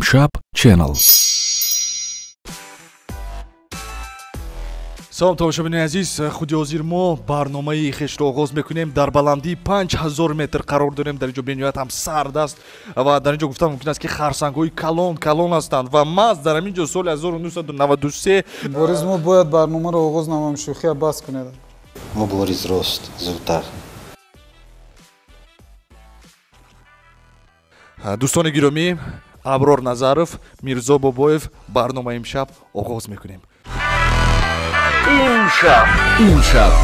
امشب چینل. سلام тамошобини азиз, худи ҳозир мо барномаи хешро оғоз мекунем. Дар баландии 5000 метр қарор дорем. Дар инҷо бениҳоят ҳам сард аст ва дар инҷо гуфтам мумкин аст ки харсангҳои калон ҳастанд ва маз дар ҳамин ҷо соли 1993 бориз мо бояд барномаро оғоз намоем, шӯхия бас кунед. Мо бориз рост зудтар. дӯстони гиромӣ, Аброр Назаров, Мирзо Бобоев, барномаи имшаб оғоз мекунем. имшаб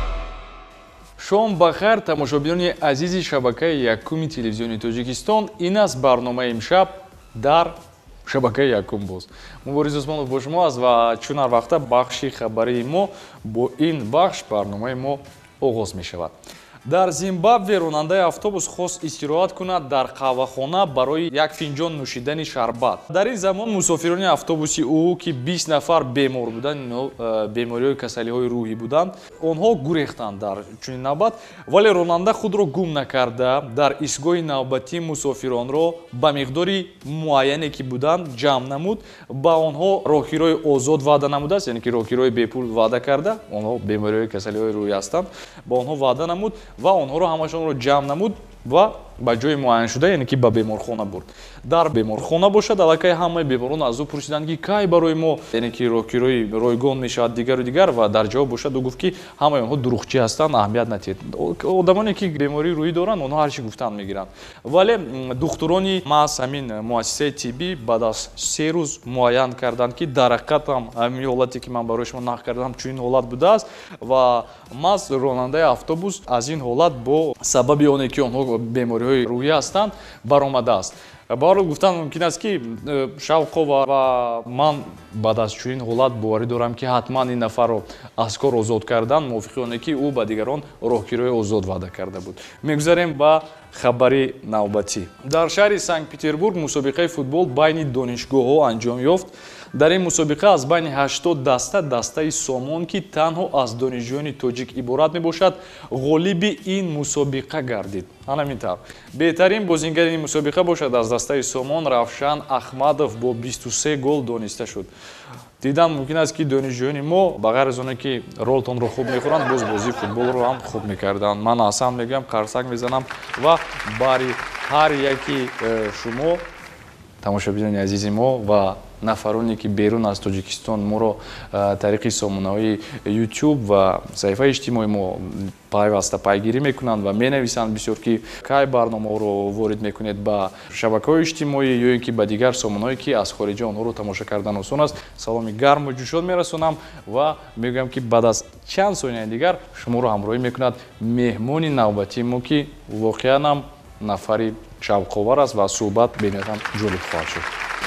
шом бахайр тамошобинони азизи шабакаи якуми телевизиони Тоҷикистон. Ин аст барномаи имшаб дар шабакаи якум. Боз Мубориз Усмонов бо шумо аст ва чун ҳар вақта бахши хабарии мо бо ин бахш барномаи мо оғоз мешавад. Дар Зимбабве ронандаи автобус хост истироҳат кунад дар қаҳвахона барои як финҷон нӯшидани шарбат. Дар ин замон мусофирони автобуси ӯ ки 20 нафар бемор буданд, бемориҳои касалиҳои рӯҳӣ буданд, онҳо гурехтанд дар чунин навбат, вале ронанда худро гум накарда дар истгоҳи навбатии мусофиронро ба миқдори муайяне ки буданд ҷамъ намуд, ба онҳо роҳгирои озод ваъда намудааст, яъне ки роҳгирои бепул ваъда карда, онҳо бемориҳои касалиҳои рӯҳӣ ҳастанд, ба онҳо ваъда намуд ва онҳоро ҳамашонро ҷамъ намуд ва ба ҷои муайяншуда, яъне ки ба беморхона бурд. Дар беморхона бошад, аллакай ҳамаи беморон аз ӯ пурсиданд ки кай барои мо, яъне ки роҳгирои ройгон мешавад дигару дигар, ва дар ҷавоб бошад ӯ гуфт ки ҳамаи онҳо дурухчӣ ҳастанд, аҳамият натиҳед. Одамоне ки бемории рӯҳӣ доранд, онҳо ҳар чӣ гуфтанд мегиранд. Вале духтурони маҳз ҳамин муассисаи тиббӣ баъд аз 3 рӯз муайян карданд ки дар ҳақиқат ҳам ҳамин ҳолате ки ман барои шумо нақл кардам чунин ҳолат будааст ва маҳз ронандаи автобус аз ин ҳолат бо сабаби оне ки онҳо бемориҳои рӯҳӣ ҳастанд баромадааст. Ба ҳар ҳол гуфтан мумкин аст ки Шавқо ва ман баъд аз чунин ҳолат боварӣ дорам ки ҳатман ин нафарро аз кор озод кардан мувофиқи оне ки ӯ ба дигарон роҳгирои озод ваъда карда буд. Мегузарем ба хабари навбатӣ. Дар шаҳри Санкт-Петербург мусобиқаи футбол байни донишгоҳҳо анҷом ёфт. Дар ин мусобиқа аз байни 80 даста дастаи Сомон ки танҳо аз донишҷӯёни тоҷик иборат мебошад, ғолиби ин мусобиқа гардид. Ҳамин тавр беҳтарин бозингари ин мусобиқа бошад аз дастаи Сомон Равшан Ахмадов бо 23 гол дониста шуд. Дидан мумкин аст ки донишҷӯёни мо ба ғайр аз оне ки ролтонро хуб мехӯранд, боз бозии футболро ҳам хуб мекарданд. Ман асан мегӯям, қарсак мезанам ва бари ҳар яки шумо тамошобинони азизи мо ва нафароне ки берун аз Тоҷикистон моро тариқи сомонаҳои YouTube ва саҳифаи иҷтимоӣ мо пайваста пайгирӣ мекунанд ва менависанд бисёр ки кай барномаҳоро ворид мекунед ба шабакаҳои иҷтимоӣ ё ин ки ба дигар сомонаҳое ки аз хориҷа онҳоро тамошо кардан осон аст. Саломи гарму ҷӯшон мерасонам ва мегӯям ки баъд аз чанд сонияи дигар шуморо ҳамроҳӣ мекунад меҳмони навбатии мо ки воқеан ҳам нафари шавқовар аст ва суҳбат бениҳоят ҳам ҷолиб хоҳад шуд.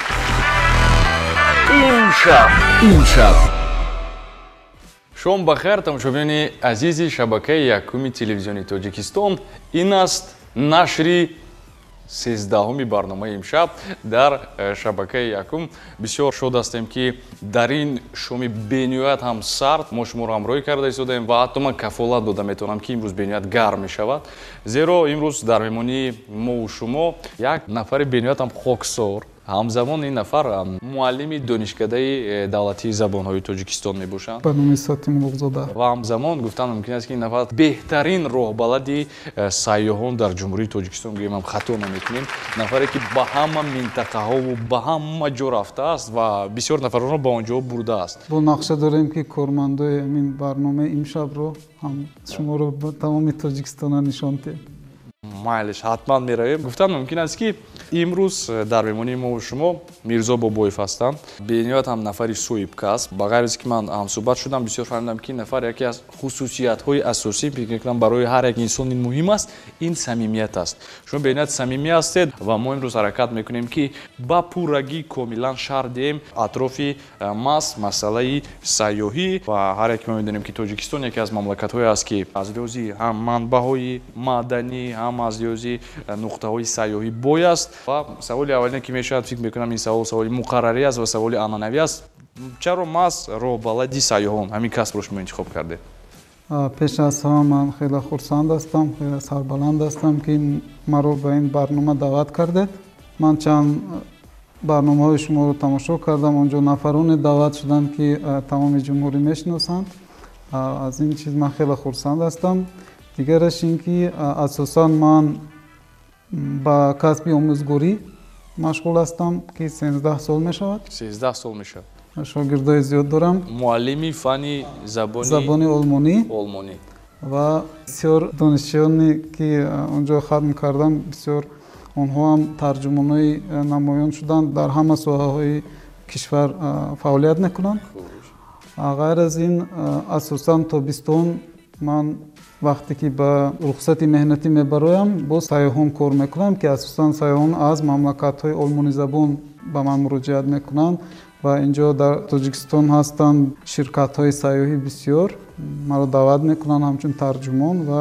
имшаб шом бахайр тамошобинони азизи шабакаи якуми телевизиони Тоҷикистон. Ин аст нашри 13-уми барномаи имшаб дар шабакаи якум. Бисёр шод ҳастем ки дар ин шоми бениҳоят ҳам сард мо шуморо ҳамроҳӣ карда истодаем ва ҳатто ман кафолат дода метавонам ки имрӯз бениҳоят гарм мешавад, зеро имрӯз дар меҳмонии мову шумо як нафари бениҳоят ҳам хоксор, ҳамзамон ин нафар муаллими донишкадаи давлатии забонҳои Тоҷикистон мебошанд ба номи Сотим Улуғзода ва ҳамзамон гуфтан мумкин аст ки ин нафар беҳтарин роҳбалади сайёҳон дар ҷумҳурии Тоҷикистон, гӯем ҳам хато наметунем, нафаре ки ба ҳама минтақаҳову ба ҳама ҷо рафтааст ва бисёр нафаронро ба он ҷо бурдааст. бо нақша дорем ки кормандои ҳамин барномаи имшабро ҳам шуморо ба тамоми Тоҷикистона нишон диҳем. майлиш ҳатман меравем. Гуфтан мумкин аст ки имрӯз дар меҳмонии мо шумо Мирзо Бобоев ҳастанд. Бениҳоят ҳам нафари соҳибкасб. Ба ғайр аз ки ман ҳамсӯҳбат шудам, бисёр фаҳмидам ки нафар яке аз хусусиятҳои асосӣ фикр мекунам барои ҳар як инсон ин муҳим аст, ин самимият аст. Шумо бениҳоят самимӣ ҳастед ва мо имрӯз ҳаракат мекунем ки ба пуррагӣ комилан шарҳ диҳем атрофи масъалаи сайёҳӣ ва ҳар яке мо медонем ки Тоҷикистон яке аз мамлакатҳое аст ки аз лиҳози ҳам манбаъҳои маданӣ ҳам аз лиҳози нуқтаҳои сайёҳӣ бой аст. ва саволи аввалине ки мешавад фикр мекунам ин саволи муқаррарӣ аст ва саволи анъанавӣ аст. Чаро маҳз роҳбалади сайёҳон ҳамин касбро шумо интихоб кардед? пеш аз ҳама ман хеле хурсанд ҳастам, хеле сарбаланд ҳастам ки маро ба ин барнома даъват кардед. ман чанд барномаҳои шуморо тамошо кардам. Онҷо нафароне даъват шуданд, ки тамоми ҷумҳурӣ мешиносанд. аз ин чиз ман хеле хурсанд ҳастам. дигараш ин ки асосан ман ба касби омӯзгорӣ машғул ҳастам, ки 13 сол мешавад. 13 сол мешавад. шогирдои зиёд дорам. муаллими фанни забони олмонӣ ва бисёр донишҷӯёне, ки онҷо хатм кардам, бисёр онҳо ҳам тарҷумонои намоён шуданд, дар ҳама соҳаҳои кишвар фаъолият мекунанд. ғайр аз ин, асосан тобистон ман вақте ки ба рухсати меҳнатӣ мебароям, бо сайёҳон кор мекунам, ки асосан сайёҳон аз мамлакатҳои олмонизабон ба ман муроҷиат мекунанд ва инҷо дар Тоҷикистон ҳастанд ширкатҳои сайёҳӣ бисёр маро даъват мекунанд ҳамчун тарҷумон. ва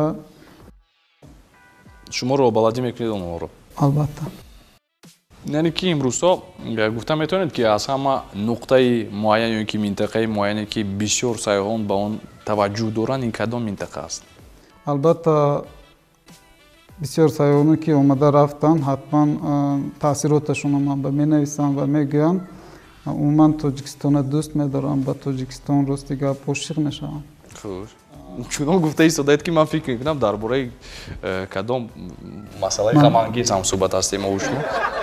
шуморо баландӣ мекунед онҳоро? албатта. яъне ки имрӯзҳо гуфта метавонед, ки аз ҳама нуқтаи муайян ё ки минтақаи муайяне, ки бисёр сайёҳон ба он таваҷҷӯҳ доранд, ин кадом минтақа аст? албатта бисёр сайёҳоне, ки омада рафтанд, ҳатман таъсироташонро ман ба менависам ва мегӯям. умуман Тоҷикистона дӯст медорам, ба Тоҷикистон рости гап ошиқ мешавам. чунон гуфта истодаед, ки ман фикр мекунам дар бораи кадом масъалаи ғамангез ҳам суҳбат ҳастем мо шумо.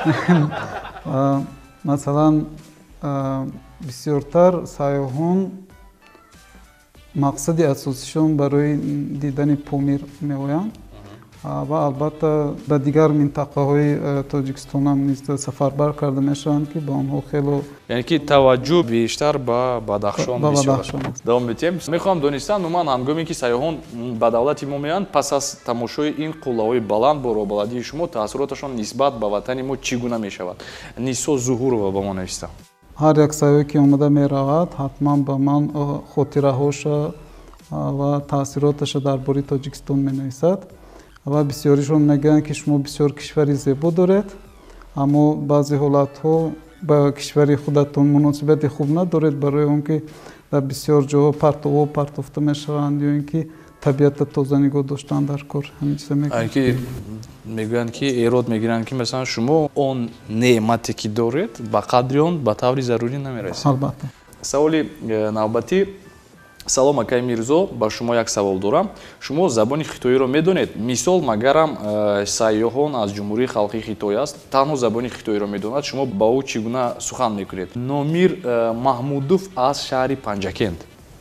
масалан, бисёртар сайёҳон мақсади асосишон барои дидани Помир меоянд ва албатта ба дигар минтақаҳои Тоҷикистон ҳам низ сафарбар карда мешаванд, ки ба онҳо хело, яъне ки таваҷҷӯҳ бештар ба Бадахшон аст. давом метиҳем. мехоҳам донистан, умуман ҳангоме ки сайёҳон ба давлати мо меоянд, пас аз тамошои ин қуллаҳои баланд бо роҳбаладии шумо, таъссуроташон нисбат ба ватани мо чӣ гуна мешавад? Нисо Зуҳурова ба мо нависта: ҳар як сайёҳе, ки омада меравад, ҳатман ба ман хотираҳоша ва таъссироташа дар бораи Тоҷикистон менависад ва бисёришон мегӯянд, ки шумо бисёр кишвари зебо доред, аммо баъзе ҳолатҳо ба кишвари худатон муносибати хуб надоред, барои он ки дар бисёр ҷоҳо партовҳо партофта мешаванд ё ин ки табиата тоза нигоҳ доштан дар кор. ҳамин чиза мегӯянд, ки мегӯянд, ки эрод мегиранд, ки масалан шумо он неъмате ки доред, ба қадри он ба таври зарурӣ намерасед. албатта. саволи навбатӣ: салом акай Мирзо, ба шумо як савол дорам. шумо забони хитоиро медонед? мисол, магарам сайёҳон аз ҷумҳурии халқии Хитой аст, танҳо забони хитоиро медонад, шумо ба ӯ чӣ гуна сухан мекунед? Номир Маҳмудов аз шаҳри Панҷакент: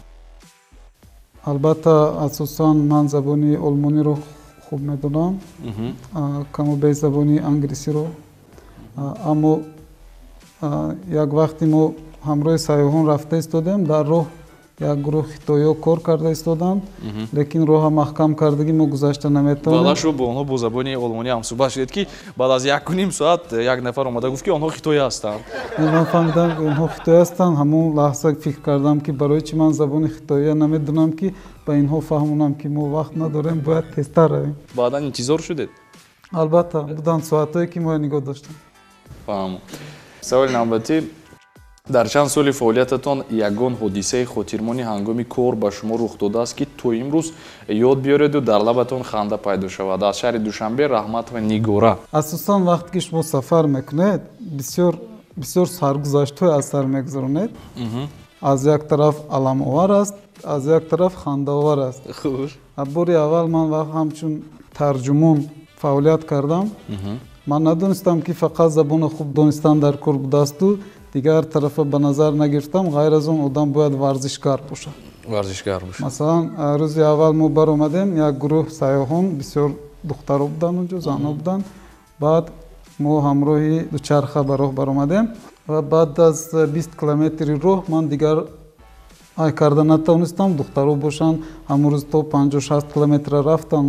албатта асосан ман забони олмониро хуб медонам, камобеш забони англисиро, аммо як вақти мо ҳамроҳи сайёҳон рафта истодем, дар роҳ як гурӯҳ хитоиҳо кор карда истоданд, лекин роҳа маҳкам кардагӣ мо гузашта наметавонем. баъда шумо бо онҳо бо забони олмонӣ ҳам суҳбат шудед, ки баъд аз 1.5 соат як нафар омада гуфт, ки онҳо хитоӣ ҳастанд. ман фаҳмидам, ки онҳо хитоӣ ҳастанд. ҳамон лаҳза фикр кардам, ки барои чӣ ман забони хитоия намедонам, ки ба инҳо фаҳмонам, ки мо вақт надорем, бояд тезтар равем. баъдан интизор шудед? албатта буданд соатҳое, ки мо нигоҳ доштам. фаҳмам. саволи навбатӣ: дар чанд соли фаъолиятатон ягон ҳодисаи хотирмони ҳангоми кор ба шумо рух додааст, ки то имрӯз ёд биёреду дар лабатон ханда пайдо шавад? аз шаҳри Душанбе Раҳматова Нигора: асосан вақте ки шумо сафар мекунед, бисёр саргузаштҳое аз сар мегузаронед. аз як тараф аламовар аст, аз як тараф хандаовар аст. бори аввал ман ҳамчун тарҷумон фаъолият кардам. ман надонистам, ки фақат забони хуб донистан дар кор будаасту дигар тарафа ба назар нагирифтам. ғайр аз он одам бояд варзишгар бошад. масалан, рӯзи аввал мо баромадем, як гурӯҳ сайёҳон, бисёр духтаро буданд онҷо, занҳо буданд. баъд мо ҳамроҳи дучарха ба роҳ баромадем ва баъд аз 20 километри роҳ ман дигар ай карда натавонистам. духтаро бошанд, ҳамон рӯз то 50-60 километра рафтам.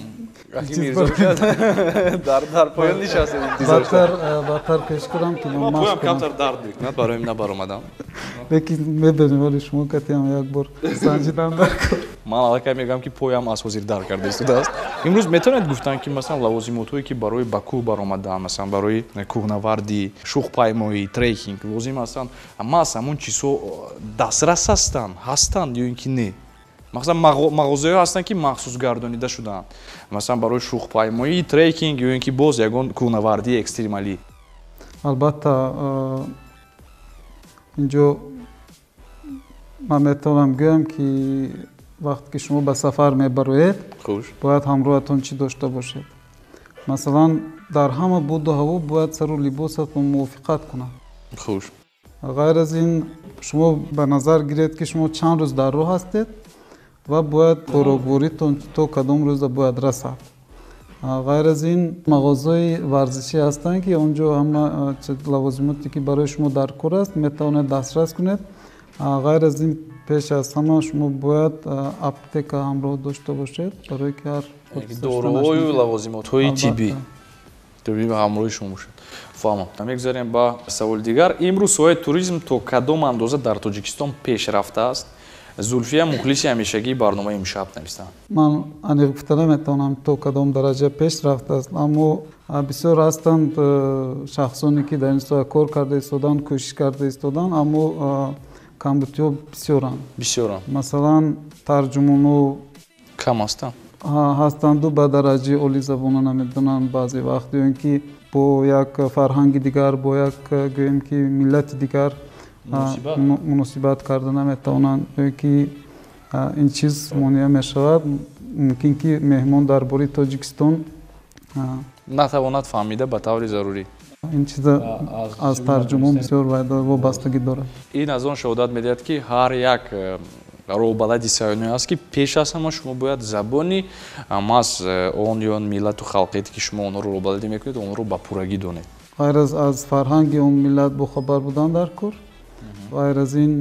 дар поён нишастед, интизор шудед. баттар пеш кардам, ки ман поям камтар дард мекунад, бароим набаромадам. лекин мебинем, вале шумо катиам як бор санҷидан дар кор. ман аллакай мегӯям, ки поям аз ҳозир дард карда истодааст. имрӯз метавонед гуфтанд, ки масалан лавозимотҳое, ки барои ба кӯҳ баромадан, масалан барои кӯҳнавардӣ, шухпаймоӣ, трекинг лозим ҳастанд, маҳз ҳамон чизҳо дастрас ҳастанд ё ин ки не? масалан мағозаҳое ҳастанд, ки махсус гардонида шудаанд, масалан барои шухпаймоӣ, трекинг ё ин ки боз ягон кӯҳнавардии экстремалӣ. албатта инҷо ман метавонам гӯям ки вақте ки шумо ба сафар мебароед бояд ҳамроҳатон чӣ дошта бошед. Масалан дар ҳама буду ҳаво бояд сару либосатон мувофиқат кунад. ғайр аз ин шумо ба назар гиред ки шумо чанд рӯз дар роҳ ҳастед ва бояд хӯрокворитон то кадом рӯза бояд расад. ғайр аз ин мағозаҳои варзишӣ ҳастанд ки онҷо ҳама лавозимоте ки барои шумо дар кор аст метавонед дастрас кунед. ғайр аз ин пеш аз ҳама шумо бояд аптека ҳамроҳ дошта бошед барое ки ҳар доруҳою лавозимотҳои тиббӣ ҳамроҳи шумо бошад. фаҳмам. Мегузарем ба саволи дигар. Имрӯз соҳаи туризм то кадом андоза дар Тоҷикистон пеш рафтааст? Зулфия мухлиси ҳамешагии барномаи имшаб навистанд. Ман аниқ гуфта наметавонам то кадом дараҷа пеш рафтааст, аммо бисёр ҳастанд шахсоне ки дар ин соҳа кор карда истоданд, кӯшиш карда истоданд, аммо камбутиҳо бисёранд. Масалан тарҷумону кам ҳастанд. ҳастанду ба дараҷаи оли забона намедонанд баъзе вақт, ё ин ки бо як фарҳанги дигар, бо як гӯем ки миллати дигар муносибат карда наметавонанд, ё ки ин чиз монеа мешавад. Мумкин ки меҳмон дар бораи Тоҷикистон натавонад фаҳмида ба таври зарурӣ. ин чиза аз тарҷумон бисёр вобастагӣ дорад. Ин аз он шаҳодат медиҳад ки ҳар як роҳбалади саёҳӣ аст ки пеш аз ҳама шумо бояд забони мас он ё он миллату халқете ки шумо онҳоро роҳбаладӣ мекунед онҳоро ба пуррагӣ донед. ғайр аз фарҳанги он миллат бохабар будан дар кор, ғайр аз ин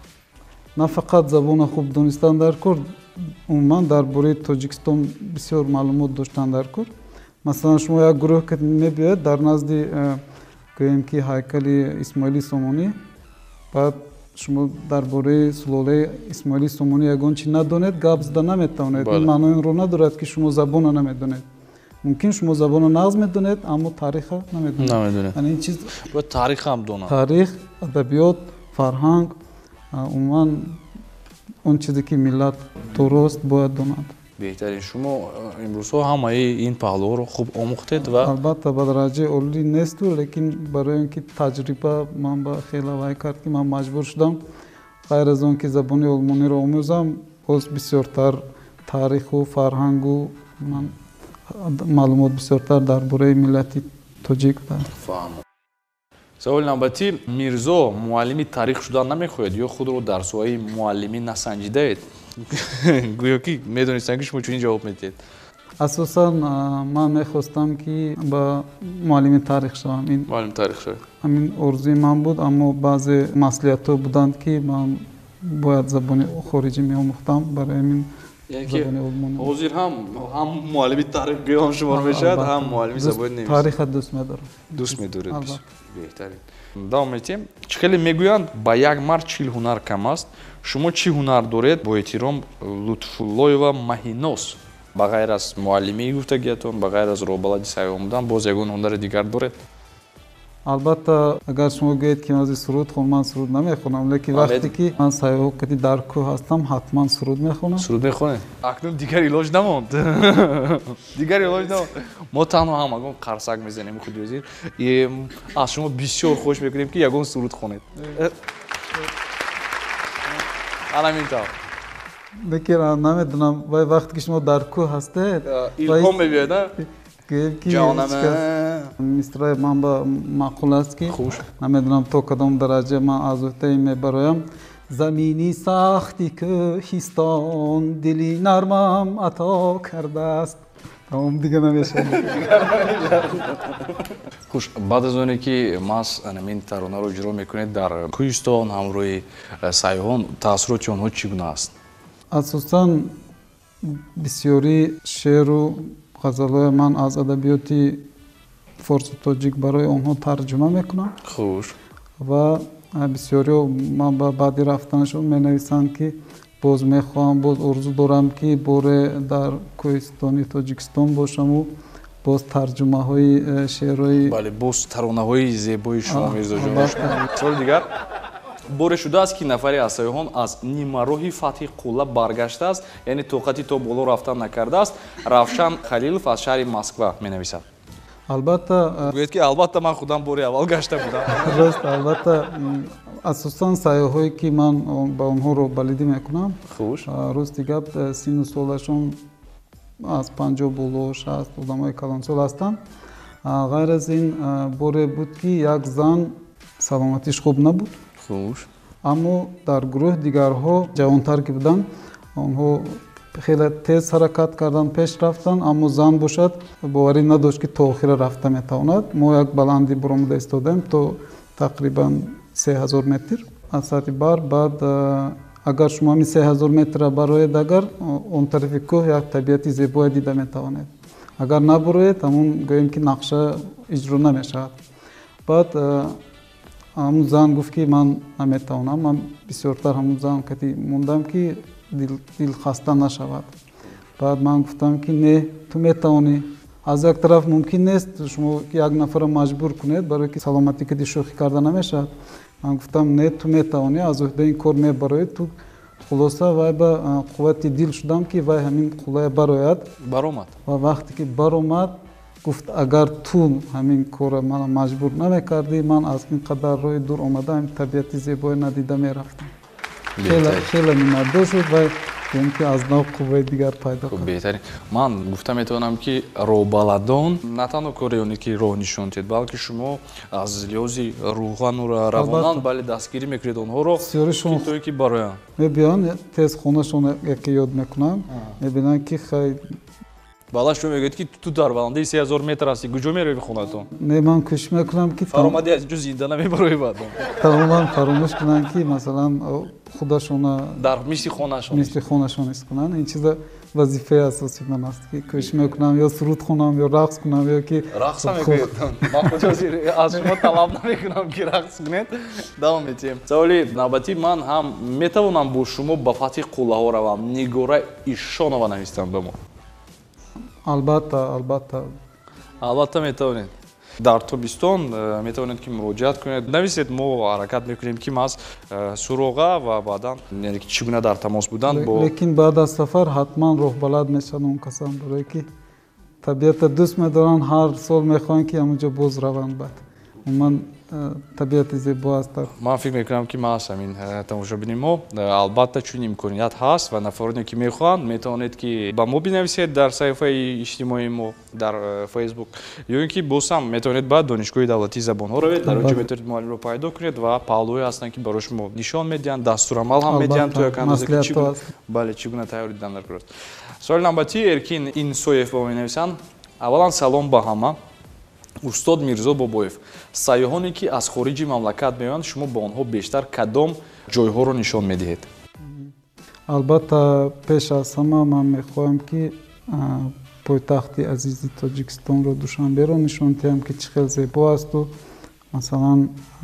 на фақат забона хуб донистан дар кор, умуман дар бораи Тоҷикистон бисёр маълумот доштан дар кор. Масалан шумо як гурӯҳ ки мебиёед дар назди гӯем ки ҳайкали Исмоили Сомонӣ, баъд шумо дар бораи сулолаи Исмоили Сомонӣ ягон чӣ надонед, гап зада наметавонед. Ин маънои инро надорад ки шумо забона намедонед. Мумкин шумо забона нағз медонед, аммо тариха намедонед. Яъне ин чиз бояд таърих ҳам донад. Таърих, адабиёт, фарҳанг, умуман он чизе ки миллат дорост бояд донад. беҳтарин шумо имрӯзҳо ҳамаи ин паҳлуҳоро хуб омӯхтед ва албатта ба дараҷаи олӣ несту, лекин барои он ки таҷриба ман ба хела вай кард ки ман маҷбур шудам ғайр аз он ки забони олмониро омӯзам боз бисёртар таъриху фарҳангу маълумот бисёртар дар бораи миллати тоҷик дорам. саволи навбатӣ, Мирзо муаллими таърих шудан намехоҳед ё худро дар соҳаи муаллимӣ насанҷидаед? гӯё ки медонистанд ки шумо чунин ҷавоб медиҳед. асосан ман мехостам ки ба муаллими таърих шавам. Ҳамин орзуи ман буд, аммо баъзе маслиҳатҳо буданд ки ман бояд забони хориҷӣ меомӯхтам, барои ҳамин забони олмонӣ. ҳозир ҳам муаллими таърих гӯём шумор мешавад, ҳам муаллими забони навис. Таъриха дӯст медорам. Дӯст медоред. беҳтарин. давом метем. Хеле мегӯянд ба як мард 40 ҳунар кам аст. Шумо чӣ ҳунар доред? Бо эҳтиром, Лутфуллоева Маҳинос. Ба ғайр аз муаллимии гуфтагиятон, ба ғайр аз роҳбалади сайёҳон будан, боз ягон ҳунари дигар доред? албатта агар шумо гӯед ки ҳозир суруд хон, ман суруд намехонам, лекин вақте ки ман сайёҳати дар кӯҳ ҳастам ҳатман суруд мехонам. Суруд мехонед? Акнун дигар илоҷ намонд. Дигар илоҷ намонд. мо танҳо ҳамагон қарсак мезанем худи ҳозир. Аз шумо бисёр хоҳиш мекунем ки ягон суруд хонед. Аламин тав. лекин намедонам, вай вақте ки шумо дар кӯҳ ҳастед, илҳом мебиёяд, ҷонаме мисраи ман ба маъқул аст ки намедонам то кадом дараҷа ман аз ӯҳдаи мебароям. замини сахти кӯҳистон дили нармам ато кардааст. тамом дига намешавад. хуш, баъд аз оне ки мас ин таронаро иҷро мекунед дар кӯҳистон ҳамроҳи сайёҳон, таъссуроти онҳо чӣ гуна аст? асосан бисёри шеъру ғазалҳои ман аз адабиёти форсу тоҷик барои онҳо тарҷума мекунам. хуш. ва бисёриҳо ман ба баъди рафтанашон менависанд ки боз мехоҳам, боз орзу дорам ки боре дар кӯҳистони Тоҷикистон бошаму боз тарҷумаҳои шеърҳои бале, боз таронаҳои зебои шумо Мирзоҷон. соли дигар боре шудааст ки нафаре аз сайёҳон аз нимароҳи фатҳи Қулла баргаштааст, яъне тоқати то боло рафтан накардааст. Равшан Халилов аз шаҳри Москва менависад. албатта гӯед ки албатта ман худам бори аввал гашта будам. раст албатта асосан сайёҳое ки ман ба онҳоро балидӣ мекунам рости гап сину солашон аз 50 боло 60 одамои калонсол ҳастанд. ғайр аз ин боре буд ки як зан саломатиш хуб набуд, аммо дар гурӯҳ дигарҳо ҷавонтар ки буданд онҳо хеле тез ҳаракат кардан, пеш рафтанд, аммо зан бошад боварӣ надошт ки то охира рафта метавонад. мо як баландӣ буромада истодем то тақрибан 3000 метр аз сатҳи бар. баъд агар шумо ҳамин 3000 метрра бароед, агар он тарафи кӯҳ як табиати зебое дида метавонед. агар набароед, ҳамун гӯем ки нақша иҷро намешавад. баъд ҳамун зан гуфт ки ман наметавонам. ман бисёртар ҳамун зан кати мондам ки дил хаста нашавад. баъд ман гуфтам ки не, ту метавонӣ. аз як тараф мумкин нест шумо як нафарро маҷбур кунед барое ки саломатӣ кади шӯхӣ карда намешавад. ман гуфтам не, ту метавонӣ, аз уҳдаи ин кор мебароӣ. ту хулоса вай ба қуввати дил шудам ки вай ҳамин қуллая барояд. баромад. ва вақте ки баромад гуфт агар ту ҳамин корро мана маҷбур намекардӣ, ман аз ин қадар роҳи дур омада ҳамин табиати зебое надида мерафтам. хеле миннатдор шуд ва ки аз нав қувваи дигар пайдо кард. беҳтарин. ман гуфта метавонам ки роҳбаладон на танҳо кореёне ки роҳ нишон диҳед, балки шумо аз лиҳози рӯҳану равонан бале дастгирӣ мекунед онҳоро toe ки бароянд. мебиёнд тез хонашон яке ёд мекунам, мебинанд ки хай баъдаш шумо мегӯед ки ту дар баландии 3000 метр ҳастӣ, куҷо меравӣ хонатон? не, ман кӯшиш мекунам ки фаромадӣ аз ҷо зинда намебароӣ баъдон. тамоман фаромӯш кунанд ки масалан худашона дар мисли хонашон ҳис кунанд. ин чиза вазифаи асосии ман аст ки кӯшиш мекунам ё суруд хонам ё рақс кунам ё ки рақса мекунед. ман хуҷозир аз шумо талаб намекунам ки рақс кунед. давом метиҳем. саволи навбатӣ, ман ҳам метавонам бо шумо ба фатҳи қуллаҳо равам, Нигора Ишонова навистам ба мо? албатта метавонед. дар тобистон метавонед ки муроҷиат кунед, нависед, мо ҳаракат мекунем ки маз суроға ва баъдан яъне ки чӣ гуна дар тамос будан бо. лекин баъд аз сафар ҳатман роҳбалад мешаванд он касан, барое ки табиата дӯст медоранд, ҳар сол мехоҳанд ки ҳамонҷо боз раванд. баъд умуман табиати зебо аст. ман фикр мекунам ки маз ҳамин тамошобини мо албатта чунин имконият ҳаст ва нафароне ки мехоҳанд метавонед ки ба мо бинависед дар саҳифаи иҷтимоии мо дар фейсбук, ё ин ки боз ҳам метавонед ба донишгоҳи давлатии забонҳо равед, дар онҷо метавонед муаллимро пайдо кунед ва паҳлӯе ҳастанд ки барои шумо нишон медиҳанд, дастурамал ҳам медиҳанд то як андоза ки чӣ гуна тайёр дидан дар кор аст. соли навбатӣ Эркин Инсоев ба мо менависанд. аввалан салом ба ҳама. устод Мирзо Бобоев, сайёҳоне ки аз хориҷи мамлакат меоянд, шумо ба онҳо бештар кадом ҷойҳоро нишон медиҳед? албатта пеш аз ҳама ман мехоҳам ки пойтахти азизи Тоҷикистонро, Душанберо нишон диҳам ки чӣ хел зебо асту масалан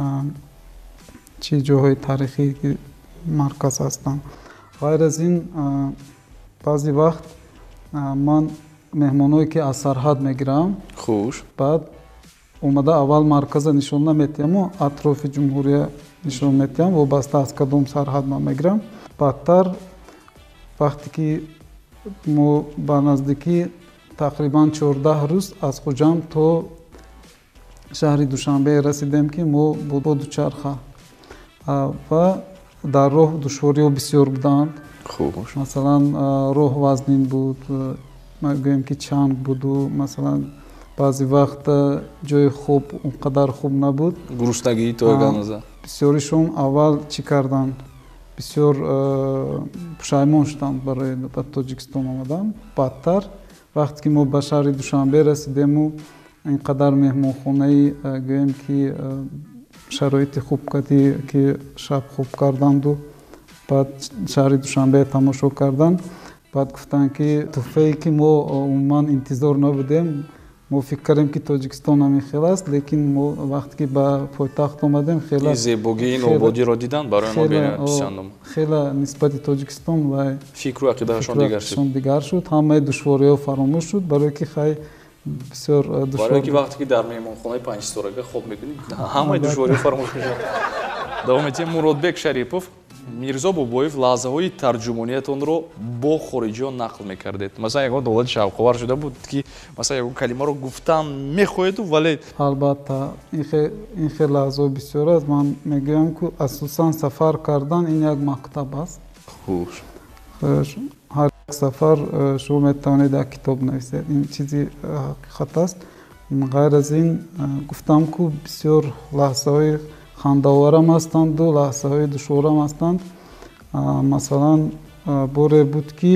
чӣ ҷойҳои тарихӣ ки марказ ҳастанд. ғайр аз ин баъзи вақт ман меҳмонҳое ки аз сарҳад мегирам, баъд омада аввал марказа нишон наметиҳам, атрофи ҷумҳурия нишон метиҳам, вобаста аз кадом сарҳад ман мегирам. баъдтар вақте ки мо ба наздикӣ тақрибан 14 рӯз аз хуҷанд то шаҳри Душанбе расидем ки мо бо дучарха ва дар роҳ душвориҳо бисёр буданд. масалан роҳ вазнин буд, гӯем ки чанг буду, масалан баъзи вақт ҷои хоб он қадар хуб набуд. гуруснагӣ то як андоза. бисёришон аввал чӣ карданд? бисёр пушаймон шуданд барои ба Тоҷикистон омадан. баъдтар вақте ки мо ба шаҳри Душанбе расидему ин қадар меҳмонхонаи гӯем ки шароити хуб кади ки шаб хуб карданду баъд шаҳри Душанбе тамошо карданд. баъд гуфтанд ки тӯҳфае ки мо умуман интизор набудем, мо фикр кардем ки Тоҷикистон ҳамин хел аст, лекин мо вақте ки ба пойтахт омадем хела зебогии ин ободиро дидан барои мо бенависанд. хела нисбати Тоҷикистон ва фикру ақидаашон дигар шуд. ҳамаи душвориҳо фаромӯш шуд, барое ки хай бисёр душвор. барое ки вақте ки дар меҳмонхонаи 5-сторага хоб мекунӣ, ҳамаи душвориҳо фаромӯш мешавад. давом метиҳем. Муродбек Шарипов, мирзо бобоев лаҳзаҳои тарҷумониятонро бо хориҷиён нақл мекардед? Масалан ягон довлати шавқовар шуда буд ки масалан ягон калимаро гуфтан мехоҳеду вале албатта ин хеле лаҳзаҳои бисёр аст. Ман мегӯям ки асосан сафар кардан ин як мактаб аст. хуш ҳар як сафар шумо метавонед як китоб нависед. Ин чизи ҳақиқат аст. ғайр аз ин гуфтам ки бисёр лаҳзаҳои хандаоварам ҳастанду лаҳзаҳои душворам ҳастанд. Масалан боре буд ки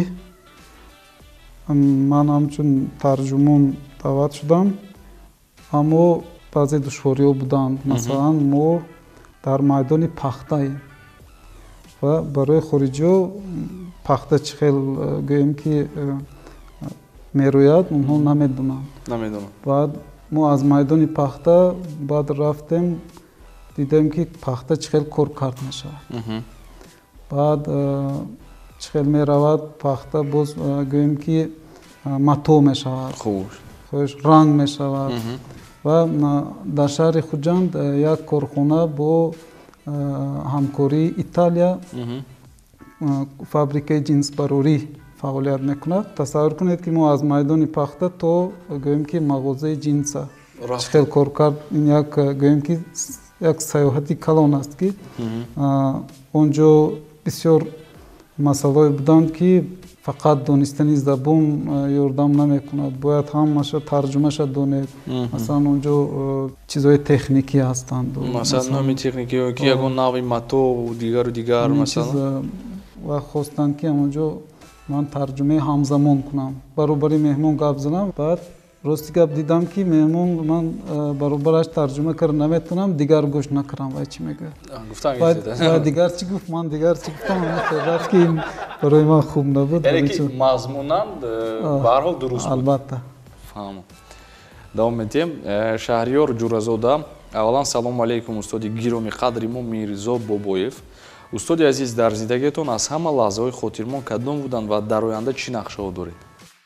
ман ҳамчун тарҷумон даъват шудам, аммо баъзе душвориҳо буданд. Масалан мо дар майдони пахтаем ва барои хориҷиҳо пахта чӣ хел гӯем ки мерӯяд, онҳо намедонанд. Баъд мо аз майдони пахта баъд рафтем, дидем ки пахта чӣ хел кор кард мешавад. Баъд чӣ хел меравад пахта, боз гӯем ки мато мешавад, ранг мешавад. ва дар шаҳри Хуҷанд як корхона бо ҳамкории Италия фабрикаи ҷинсбарорӣ фаъолият мекунад. Тасаввур кунед ки мо аз майдони пахта то гӯем ки мағозаи ҷинса чӣ хел кор кард. Ин як гӯем ки як саёҳати калон аст ки онҷо бисёр масъалаҳое буданд ки фақат донистани забон ёрдам намекунад, бояд ҳамаша тарҷумаша донед. Масалан онҷо чизҳои техникӣ ҳастанд, масалан номи техникиё ки ягон навъи мато дигару дигар масалан ва хостанд ки ҳамонҷо ман тарҷумаи ҳамзамон кунам, баробари меҳмон гап занам. Баъд рости гап дидам ки меҳмон ман баробараш тарҷума карда наметавонам, дигар гӯш накарам. Вай чӣ мегӯяд? Ва дигар чӣ гуфт, ман дигар чӣ гуфтам, рафт ки ин барои ман хуб набуд. Яъне ки мазмунан ба ҳар ҳол дуруст буд. Албатта. Фаҳмам. давом метем. Шаҳриёр Ҷуразода, аввалан салому алайкум устоди гироми қадри мо Мирзо Бобоев. Устоди азиз, дар зиндагиятон аз ҳама лаҳзаҳои хотирмон кадом буданд ва дар оянда чӣ нақшаҳо доред?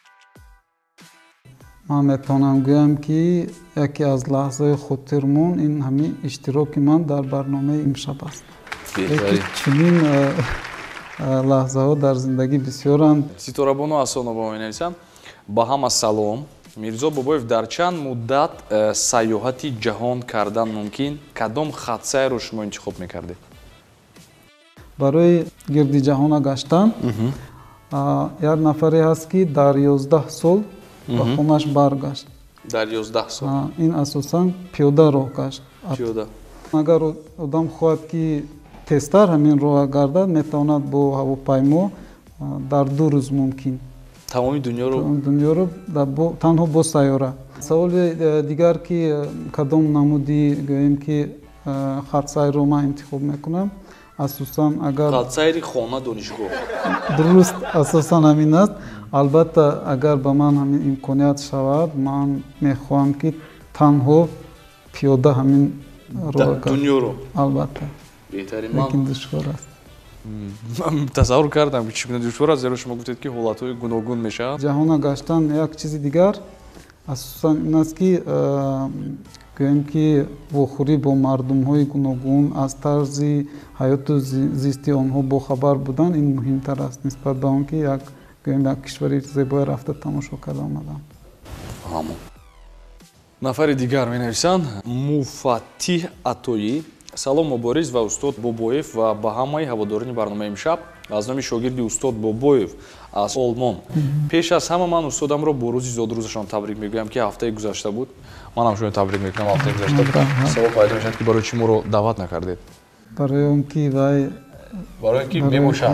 ман метавонам гӯям ки яке аз лаҳзаҳои хотирмон ин ҳамин иштироки ман дар барномаи имшаб аст. чунин лаҳзаҳо дар зиндагӣ бисёранд. Ситорабону Асонова менависанд: ба ҳама салом. Мирзо Бобоев дар чанд муддат сайёҳати ҷаҳон кардан мумкин? Кадом хатсайро шумо интихоб мекардед? барои гирди ҷаҳона гаштан як нафаре ҳаст ки дар 11 сол ба хонааш баргашт. Дар 11 сол? Ин асосан пиёда роҳ гашт. Агар одам хоҳад ки тезтар ҳамин роҳа гардад, метавонад бо ҳавопаймо дар 2 рӯз мумкин тамоми дунёро танҳо бо сайёра. Саволи дигар ки кадом намуди гӯем ки хатсайрро ман интихоб мекунам, асосан агар хатсайри хона донишгоҳ. дуруст, асосан ҳамин аст. албатта агар ба ман ҳамин имконият шавад, ман мехоҳам ки танҳо пиёда ҳамин дунёро. Албатта беҳтарин. лекин душвор аст. ман тасаввур кардам ки чӣ гуна душвор аст, зеро шумо гуфтед ки ҳолатҳои гуногун мешавад. ҷаҳона гаштан як чизи дигар асосан ин аст ки гӯем ки вохӯрӣ бо мардумҳои гуногун, аз тарзи ҳаёту зисти онҳо бохабар будан, ин муҳимтар аст нисбат ба он ки як кишвари зебоя рафта тамошо карда омадам. Нафари дигар менависанд: Муфаттиҳ Атоӣ. Салом мубориз ва устод Бобоев ва ба ҳамаи ҳаводорони барномаи имшаб. аз номи шогирди устод Бобоев аз Олмон. Пеш аз ҳама ман устодамро бо рӯзи зодрӯзашон табрик мегӯям ки ҳафтаи гузашта буд. манам шумо табрик мекунам ҳафтаи гузашта. Савол пайдо мешавад ки барои чӣ моро даъват накардед? барои он ки вай барои ки мебошад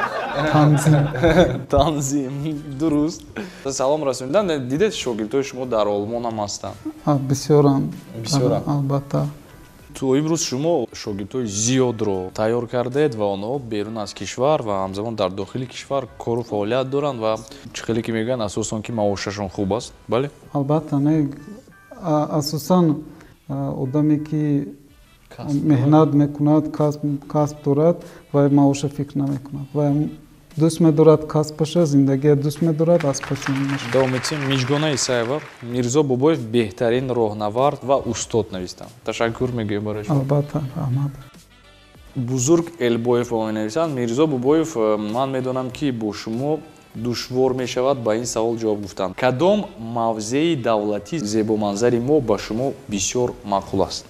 танзим. Дуруст. Салом расонидан. Дидед шогирдҳои шумо дар Олмон ҳам ҳастанд? Бисёранд. Албатта. ту имрӯз шумо шогирдҳои зиёдро тайёр кардед ва онҳо берун аз кишвар ва ҳамзамон дар дохили кишвар кору фаъолият доранд ва чӣ хеле ки мегӯянд асосан ки маошашон хуб аст. Бале? Албатта не. Асосан одаме ки меҳнат мекунад, касб дорад ва маоша фикр намекунад. Ва дӯст медорад касбаша, зиндагия дӯст медорад, аспаси мешавад. Давом метем. Миҷгона Исаева. Мирзо Бобоев беҳтарин роҳнавард ва устод навистанд. Ташаккур мегӯем барои шумо. Албатта, раҳмат. бузург Элбоев менависанд. Мирзо Бубоев, ман медонам ки бо шумо душвор мешавад ба ин савол ҷавоб гуфтан. Кадом мавзеи давлатӣ зебоманзари мо ба шумо бисёр маъқул аст?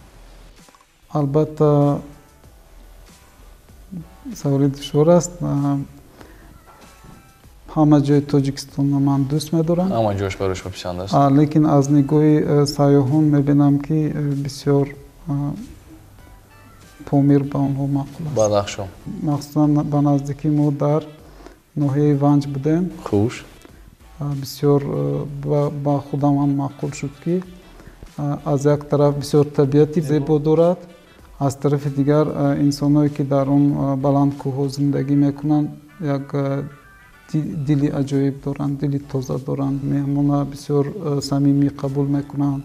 албатта саволи душвор аст. ҳама ҷои Тоҷикистонро ман дӯст медорам. Ҳама ҷош барои шумо писанд аст. лекин аз нигоҳи сайёҳон мебинам ки бисёр помир ба онҳо маъқул аст. Бадахшон. махсусан ба наздики мо дар ноҳияи Ванҷ будем. Хуш. бисёр ба худам ҳам маъқул шуд ки аз як тараф бисёр табиати зебо дорад, аз тарафи дигар инсоное ки дар он баландкӯҳҳо зиндагӣ мекунанд як дили аҷоиб доранд, дили тоза доранд, меҳмона бисёр самимӣ қабул мекунанд.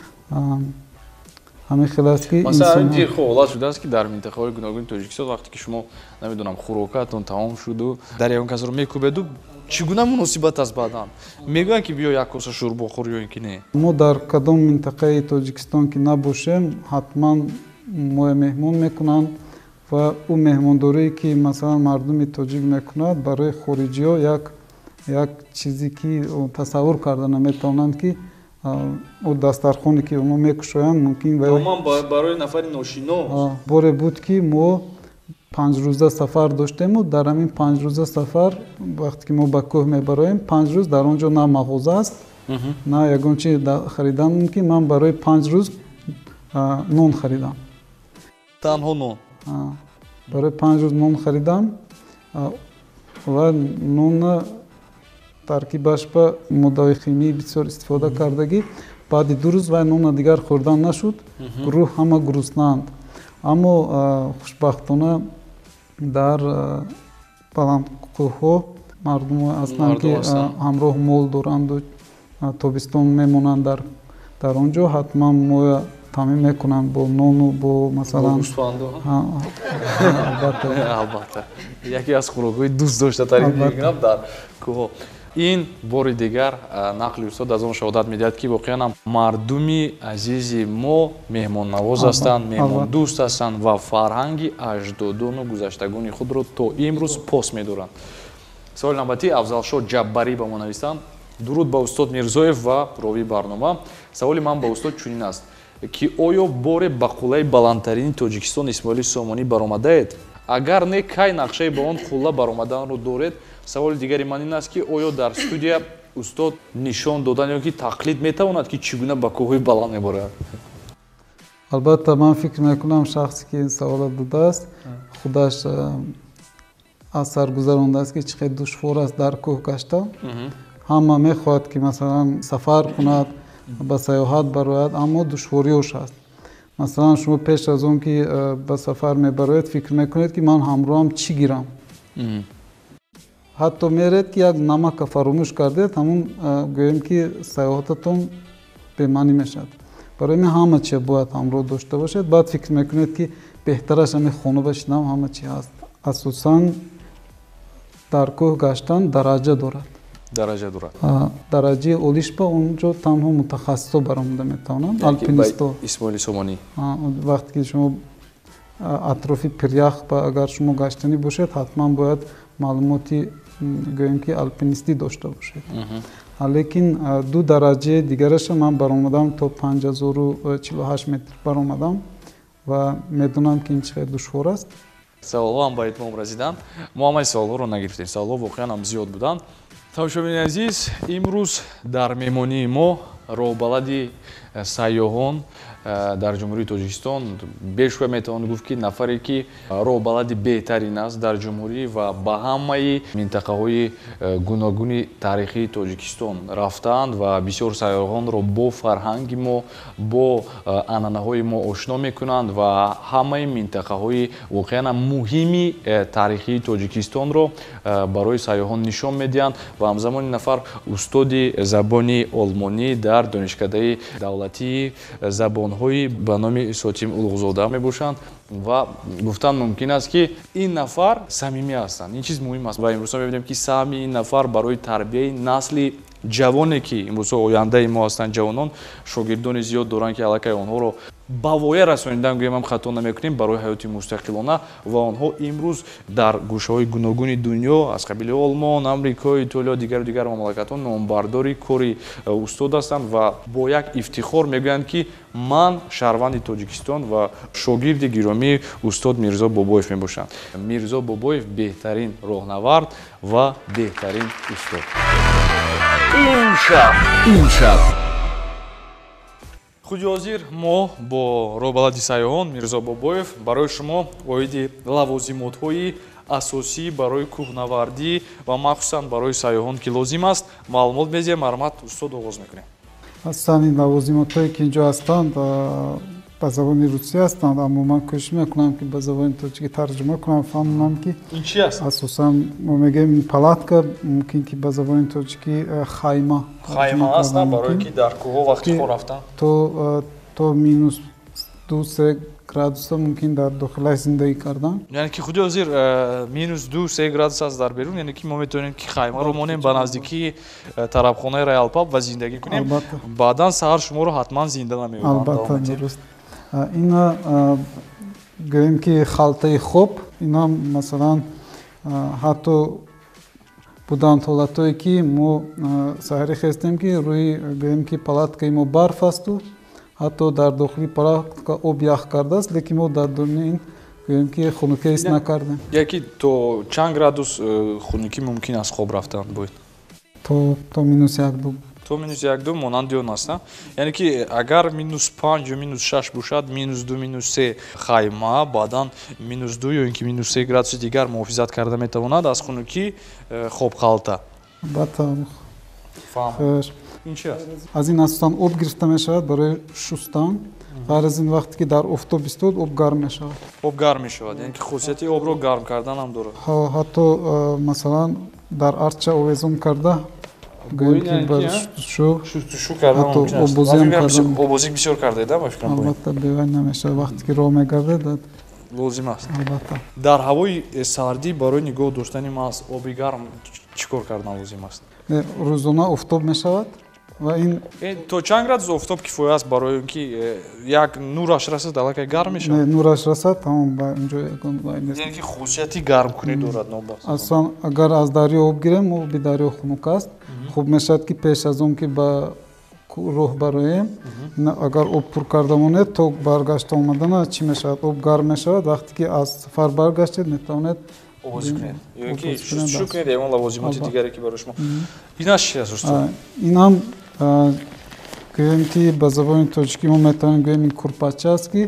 ҳамин хел аст ки масалан дир ҳолат шудааст ки дар минтақаҳои гуногуни Тоҷикистон вақте ки шумо намедонам хӯрокатон тамом шуду дар ягон касро мекӯбеду чӣ гуна муносибат аст баъдан? Мегӯянд ки биё як коса шӯрбо хӯр ё ин ки не? мо дар кадом минтақаи Тоҷикистон ки набошем ҳатман моя меҳмон мекунанд ва ӯ меҳмондорие ки масалан мардуми тоҷик мекунад барои хориҷиҳо як чизе ки тасаввур карда наметавонанд ки ӯ дастархоне ки онҳо мекушоянд мумкин барои нафари ношино боре буд ки мо 5 рӯза сафар доштему. дар ҳамин 5 рӯза сафар вақте ки мо ба кӯҳ мебароем 5 рӯз дар он ҷо на мағоза аст, на ягон чиз харидан мумкин. ман барои 5 рӯз нон харидам. танҳо нон? барои 5 рӯз нон харидам ва нонна таркибаш ба моддаҳои химии бисёр истифода кардагӣ. баъди 2 рӯз вай нона дигар хӯрдан нашуд. гурӯҳ ҳама гуруснанд. аммо хушбахтона дар баландкӯҳҳо мардумҳо ҳастанд ки ҳамроҳ мол доранду тобистон мемонанд дар он ҷо ҳатман моя таъмин мекунанд бо нону бо масалан албатта яке аз хӯрокҳои дӯст доштатари мегӯям дар кӯҳҳо. ин бори дигар нақли устод аз он шаҳодат медиҳад ки воқеан ҳам мардуми азизи мо меҳмоннавоз ҳастанд, меҳмондӯст ҳастанд ва фарҳанги аҷдодону гузаштагони худро то имрӯз пос медоранд. саволи навбатӣ Афзалшо Ҷаббарӣ ба мо нависанд. дуруд ба устод Мирзоев ва ровии барнома. саволи ман ба устод чунин аст ки оё боре ба қуллаи баландтарини Тоҷикистон Исмоили Сомонӣ баромадаед? агар не кай нақшаи ба он қулла баромаданро доред? саволи дигари ман ин аст ки оё дар студия устод нишон додан ё ки тақлид метавонад ки чӣ гуна ба кӯҳҳои баланд мебарад? албатта ман фикр мекунам шахсе ки ин савола додааст худаш аз сар гузарондааст ки чӣ қадр душвор аст дар кӯҳ гашта. ҳама мехоҳад ки масалан сафар кунад, ба саёҳат барояд, аммо душвориёш аст. масалан шумо пеш аз он ки ба сафар мебароед фикр мекунед ки ман ҳамроҳам чӣ гирам. ҳатто меред ки як намака фаромӯш кардед, ҳамун гӯем ки саёҳататон бемаънӣ мешавад. барои ин ҳама чи бояд ҳамроҳ дошта бошед. баъд фикр мекунед ки беҳтараш ҳамин хона башинам, ҳама чи ҳаст. асосан дар кӯҳ гаштан дараҷа дорад. дараҷаи олиш ба он ҷо танҳо мутахассисо баромада метавонанд. алпинисто Исмоили Сомонӣ. вақте ки шумо атрофи пирях агар шумо гаштанӣ бошед ҳатман бояд маълумоти гӯем ки алпинистӣ дошта бошед. лекин ду дараҷаи дигараша ман баромадам то 5048 метр баромадам ва медонам ки ин чӣ қадр душвор аст. саволҳо ҳам ба итмом расиданд. мо ҳамаи саволҳоро нагирифтем. саволҳо воқеан ҳам зиёд буданд. тамошобини азиз, имрӯз дар меҳмонии мо роҳбалади сайёҳон дар ҷумҳурии Тоҷикистон бешубҳа метавон гуфт ки нафаре ки роҳбалади беҳтарин аст дар ҷумҳурӣ ва ба ҳамаи минтақаҳои гуногуни таърихии Тоҷикистон рафтаанд ва бисёр сайёҳонро бо фарҳанги мо, бо анъанаҳои мо ошно мекунанд ва ҳамаи минтақаҳои воқеан муҳими таърихии Тоҷикистонро барои сайёҳон нишон медиҳанд ва ҳамзамони нафар устоди забони олмонӣ дар донишкадаи давлатии забонҳои ба номи Сотим Улуғзода мебошанд ва гуфтан мумкин аст ки ин нафар самимӣ ҳастанд. ин чиз муҳим аст ва имрӯза мебинем ки саҳми ин нафар барои тарбияи насли ҷавоне ки имрӯза ояндаи мо ҳастанд, ҷавонон шогирдони зиёд доранд ки аллакай онҳоро ба воя расонидан гӯям ҳам хато намекунем барои ҳаёти мустақилона ва онҳо имрӯз дар гӯшаҳои гуногуни дунё аз қабили Олмон, Амрико, Итолиё, дигару дигар мамлакатҳо номбардори кори устод ҳастанд ва бо як ифтихор мегӯянд ки ман шаҳрванди Тоҷикистон ва шогирди гиромии устод Мирзо Бобоев мебошам. Мирзо Бобоев беҳтарин роҳнавард ва беҳтарин устод. Имшаб худи ҳозир мо бо роҳбалади сайёҳон Мирзо Бобоев барои шумо оиди лавозимотҳои асосӣ барои кӯҳнавардӣ ва махсусан барои сайёҳон ки лозим аст маълумот мезиҳем. Марҳамат, устод, оғоз мекунем. ҳастан ин лавозимотҳое ки инҷо ҳастанд ба забони русӣ ҳастанд, аммо ман кӯшиш мекунам ки ба забони тоҷикӣ тарҷума кунам, фаҳмонам ки ин чи аст? асосан мо мегӯем ин палатка мумкин ки ба забони тоҷикӣ хайма ҳастанд барое ки дар кӯҳҳо вақти хо рафтан то минус 2-3 градуса мумкин дар дохилаш зиндагӣ кардан. яъне ки худи ҳозир минус 2-3 градус аст дар берун, яъне ки мо метавонем ки хаймаро монем ба наздикии тарабхонаи Royal Pub ва зиндагӣ кунем. Баъдан саҳар шуморо ҳатман зинда намеёбанд. Албатта, дуруст. Ина гӯем ки халтаи хоб, ина масалан ҳатто буданд ҳолатое ки мо саҳари хестем ки рӯи гӯем ки палаткаи мо барф асту ҳатто дар дохили палатка об ях кардааст, лекин мо дар дунё ин гӯем ки хунукӣ ҳис накардем. Яки то чанд градус хунукӣ мумкин аст хоб рафтан бояд? То минус 1-2. То минус 1-2 монанди он аст. Яъне ки агар минус 5 ё минус 6 бошад, минус 2, минус 3 хайма, баъдан минус 2 ё ин ки минус 3 градуси дигар муҳофизат карда метавонад аз хунукӣ хобхалта. Албатта. Фаҳм. ин чи аст? аз ин асосан об гирифта мешавад барои шустан. ғайр аз ин вақте ки дар офтоб истод об гарм мешавад. Об гарм мешавад, яъне ки хусусияти обро гарм кардан ҳам дорад. ҳатто масалан дар арча овезон карда гӯем ки бар шустушу кардан мумкин аст. обозӣ бисёр кардаеда ба фикрам. албатта бевай намешавад вақте ки роҳ мегардед лозим аст. албатта дар ҳавои сардӣ барои нигоҳ доштани аз оби гарм чӣ кор кардан лозим аст? рӯзона офтоб мешавад ва ин то чанд градус офтоб кифоя аст барои он ки як нураш расад аллакай гарм мешавад? нураш расад тамом ба инҷо ягон вай нест. яъне ки хусусияти гармкунӣ дорад нобахс. асосан агар аз дарё об гирем, оби дарё хунук аст, хуб мешавад ки пеш аз он ки ба роҳ бароем, агар об пур карда монед, то баргашта омадана чӣ мешавад? Об гарм мешавад, вақте ки аз сафар баргаштед метавонед обозӣ кунед ё ки шустушу кунед ягон лавозимоти дигаре ки барои шумо. Инаш чи аст устод? инам гӯем ки ба забони тоҷикӣ мо метавонем гӯем ин курпача аст ки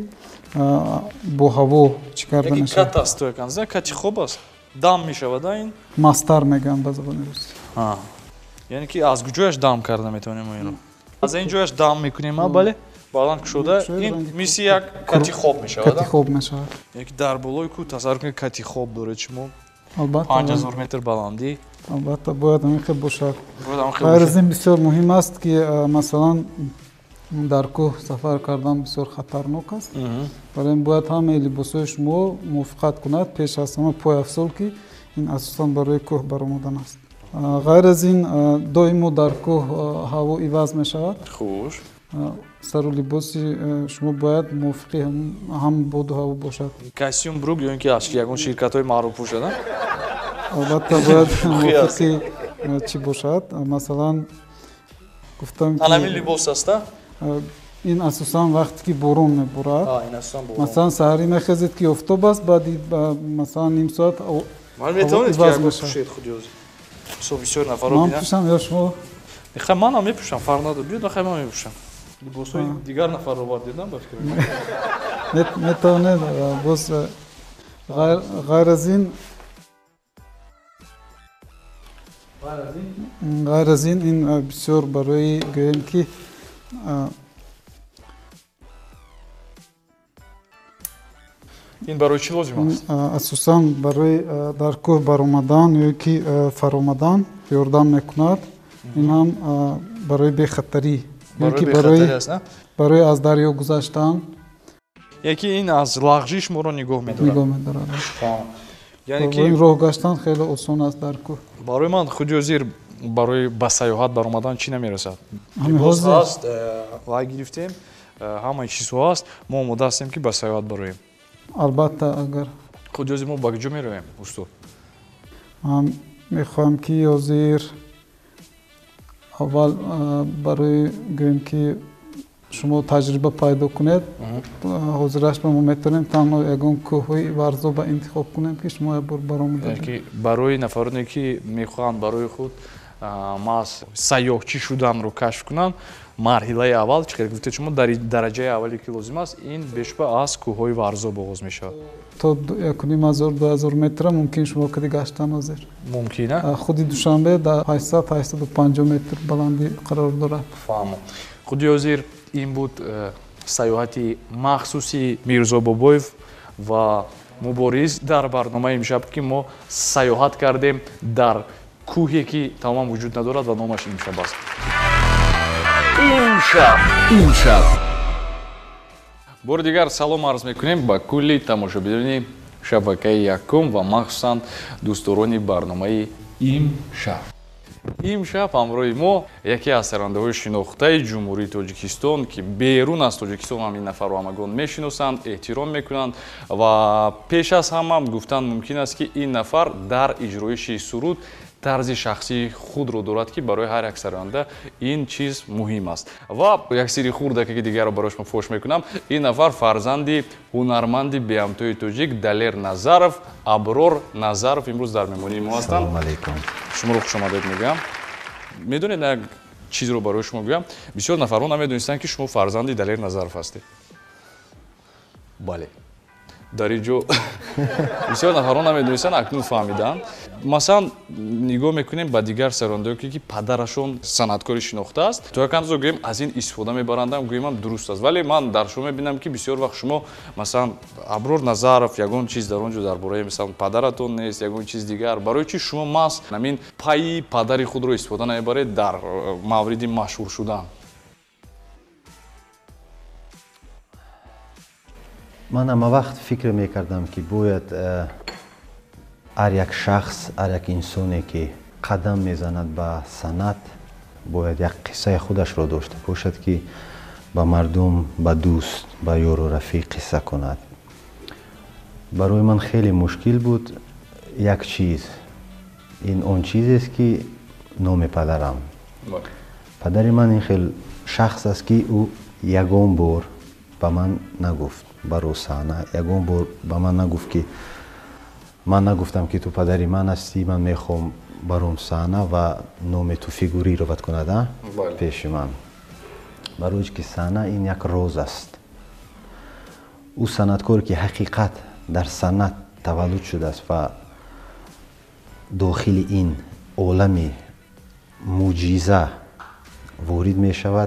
бо ҳаво чӣ карда мешавад. кат аст то якан за кати хоб аст. Дам мешавад ин? Мастар мегӯям ба забони рус. яъне ки аз ҷояш дам карда метавонем инро. аз ин ҷояш дам мекунем, бале? баъдан кушода ин мисли як кати хоб мешавад. Кати хоб мешавад. яъне ки дар болои кӯ тасаввур кунед кати хоб доред шумо. албатта 5000 метр баландӣ. албатта бояд ҳамин хел бошад. ғайр аз ин бисёр муҳим аст ки масалан дар кӯҳ сафар кардан бисёр хатарнок аст. барои ин бояд ҳамаи либосҳои шумо мувофиқат кунад пеш аз ҳама пойафзол ки ин асосан барои кӯҳ баромадан аст. ғайр аз ин доимо дар кӯҳ ҳаво иваз мешавад. хуш. сару либоси шумо бояд мувофиқи ҳам боду ҳаво бошад. костюм брук ё ин ки аз ягон ширкатҳои маъруф пӯшад. албатта бояд мувофиқи чӣ бошад. масалан гуфтам ки анами либос аста? ин асосан вақте ки борон меборад. масалан саҳарӣ мехезед ки офтоб аст, баъди масалан ним соат метавонед ки ягон пӯшед худи ҳозир. со бисёр нафаро ман пӯшам ё шумо? нехай манам мепӯшам, фарқ надорад. биёд нехай ман мепӯшам. либосҳои дигар нафарро бардидам ба фикрам. метавонед боз ғайр аз ин ғайр аз ин ин бисёр барои гӯем ки ин барои чӣ лозим аст? асосан барои дар кӯҳ баромадан ё ки фаромадан ёрдам мекунад. ин ҳам барои бехатарӣ ё ки барои аз дарё гузаштан. яки ин аз лағжиш моро нигоҳ медорад. яъне ки роҳ гаштан хеле осон аст дар кӯҳ. барои ман худи ҳозир барои ба саёҳат баромадан чӣ намерасад? либос ҳаст, лай гирифтем, ҳамаи чизҳо ҳаст, мо омода ҳастем ки ба саёҳат бароем. албатта агар худ ёзи мо ба куҷо меравем устод? ман мехоҳам ки ҳозир аввал барои гӯем ки шумо таҷриба пайдо кунед, ҳозираш мо метавонем танҳо ягон кӯҳҳои варзоба интихоб кунем ки шумо як бор баромада барои нафароне ки мехоҳанд барои худ маҳз сайёҳчӣ шуданро кашф кунанд, марҳилаи аввал чӣ қадр гуфтед шумо дараҷаи аввале ки лозим аст, ин бешубҳа аз кӯҳҳои варзоб оғоз мешавад. то 1500-2000 метра мумкин шумо кади гаштан ҳозир. Мумкина? худи Душанбе дар 800-850 метр баландӣ қарор дорад. Фаҳмам. худи ҳозир ин буд саёҳати махсуси Мирзо Бобоев ва мубориз дар барномаи имшаб ки мо саёҳат кардем дар кӯҳе ки тамоман вуҷуд надорад ва номаш имшаб аст. имшаб бори дигар салом арз мекунем ба кулли тамошобинони шабакаи якум ва махсусан дӯстдорони барномаи имшаб. имшаб ҳамроҳи мо яке аз сарондаҳои шинохтаи ҷумҳурии Тоҷикистон ки берун аз Тоҷикистон ҳам ин нафарро ҳамагон мешиносанд, эҳтиром мекунанд ва пеш аз ҳама гуфтан мумкин аст ки ин нафар дар иҷроиши суруд тарзи шахсии худро дорад ки барои ҳар як сароянда ин чиз муҳим аст. Ва як сирри хурдаке ки дигарро барои шумо фош мекунам, ин нафар фарзанди ҳунарманди беҳамтои тоҷик Далер Назаров, Аброр Назаров имрӯз дар меҳмонии мо ҳастанд. Салом алейкум. Шуморо хушомадед мегӯям. Медонед як чизро барои шумо гӯям, бисёр нафарон намедонистанд ки шумо фарзанди Далер Назаров ҳастед. Бале. дар ин ҷо бисёр нафарон намедонистанд, акнун фаҳмиданд. Масалан, нигоҳ мекунем ба дигар сарояндаҳое ки падарашон санъаткори шинохта аст. То як андоза гӯем аз ин истифода мебарандам, гӯемам дуруст аст. Вале ман дар шумо мебинам ки бисёр вақт шумо масалан Аброр Назаров ягон чиз дар он ҷо дар бораи масалан падаратон нест, ягон чиз дигар, барои чӣ шумо маҳз ҳамин пайи падари худро истифода намебаред дар мавриди машҳур шудан? ман ҳама вақт фикр мекардам ки бояд ҳар як шахс, ҳар як инсоне ки қадам мезанад ба санъат бояд як қиссаи худашро дошта бошад ки ба мардум, ба дӯст, ба ёру рафиқ қисса кунад. барои ман хеле мушкил буд як чиз. ин он чизест ки номи падарам. падари ман ин хел шахс аст ки ӯ ягон бор ба ман нагуфт ба Рӯсана, ягон бор ба ман нагуфт ки ман нагуфтам ки ту падари ман ҳастӣ, ман мехоҳам баром саҳна ва номи ту фигурироват кунад пеши ман. барои ки саҳна ин як роз аст. ӯ санъаткоре ки ҳақиқат дар санъат таваллуд шудааст ва дохили ин олами муъҷиза ворид мешавад,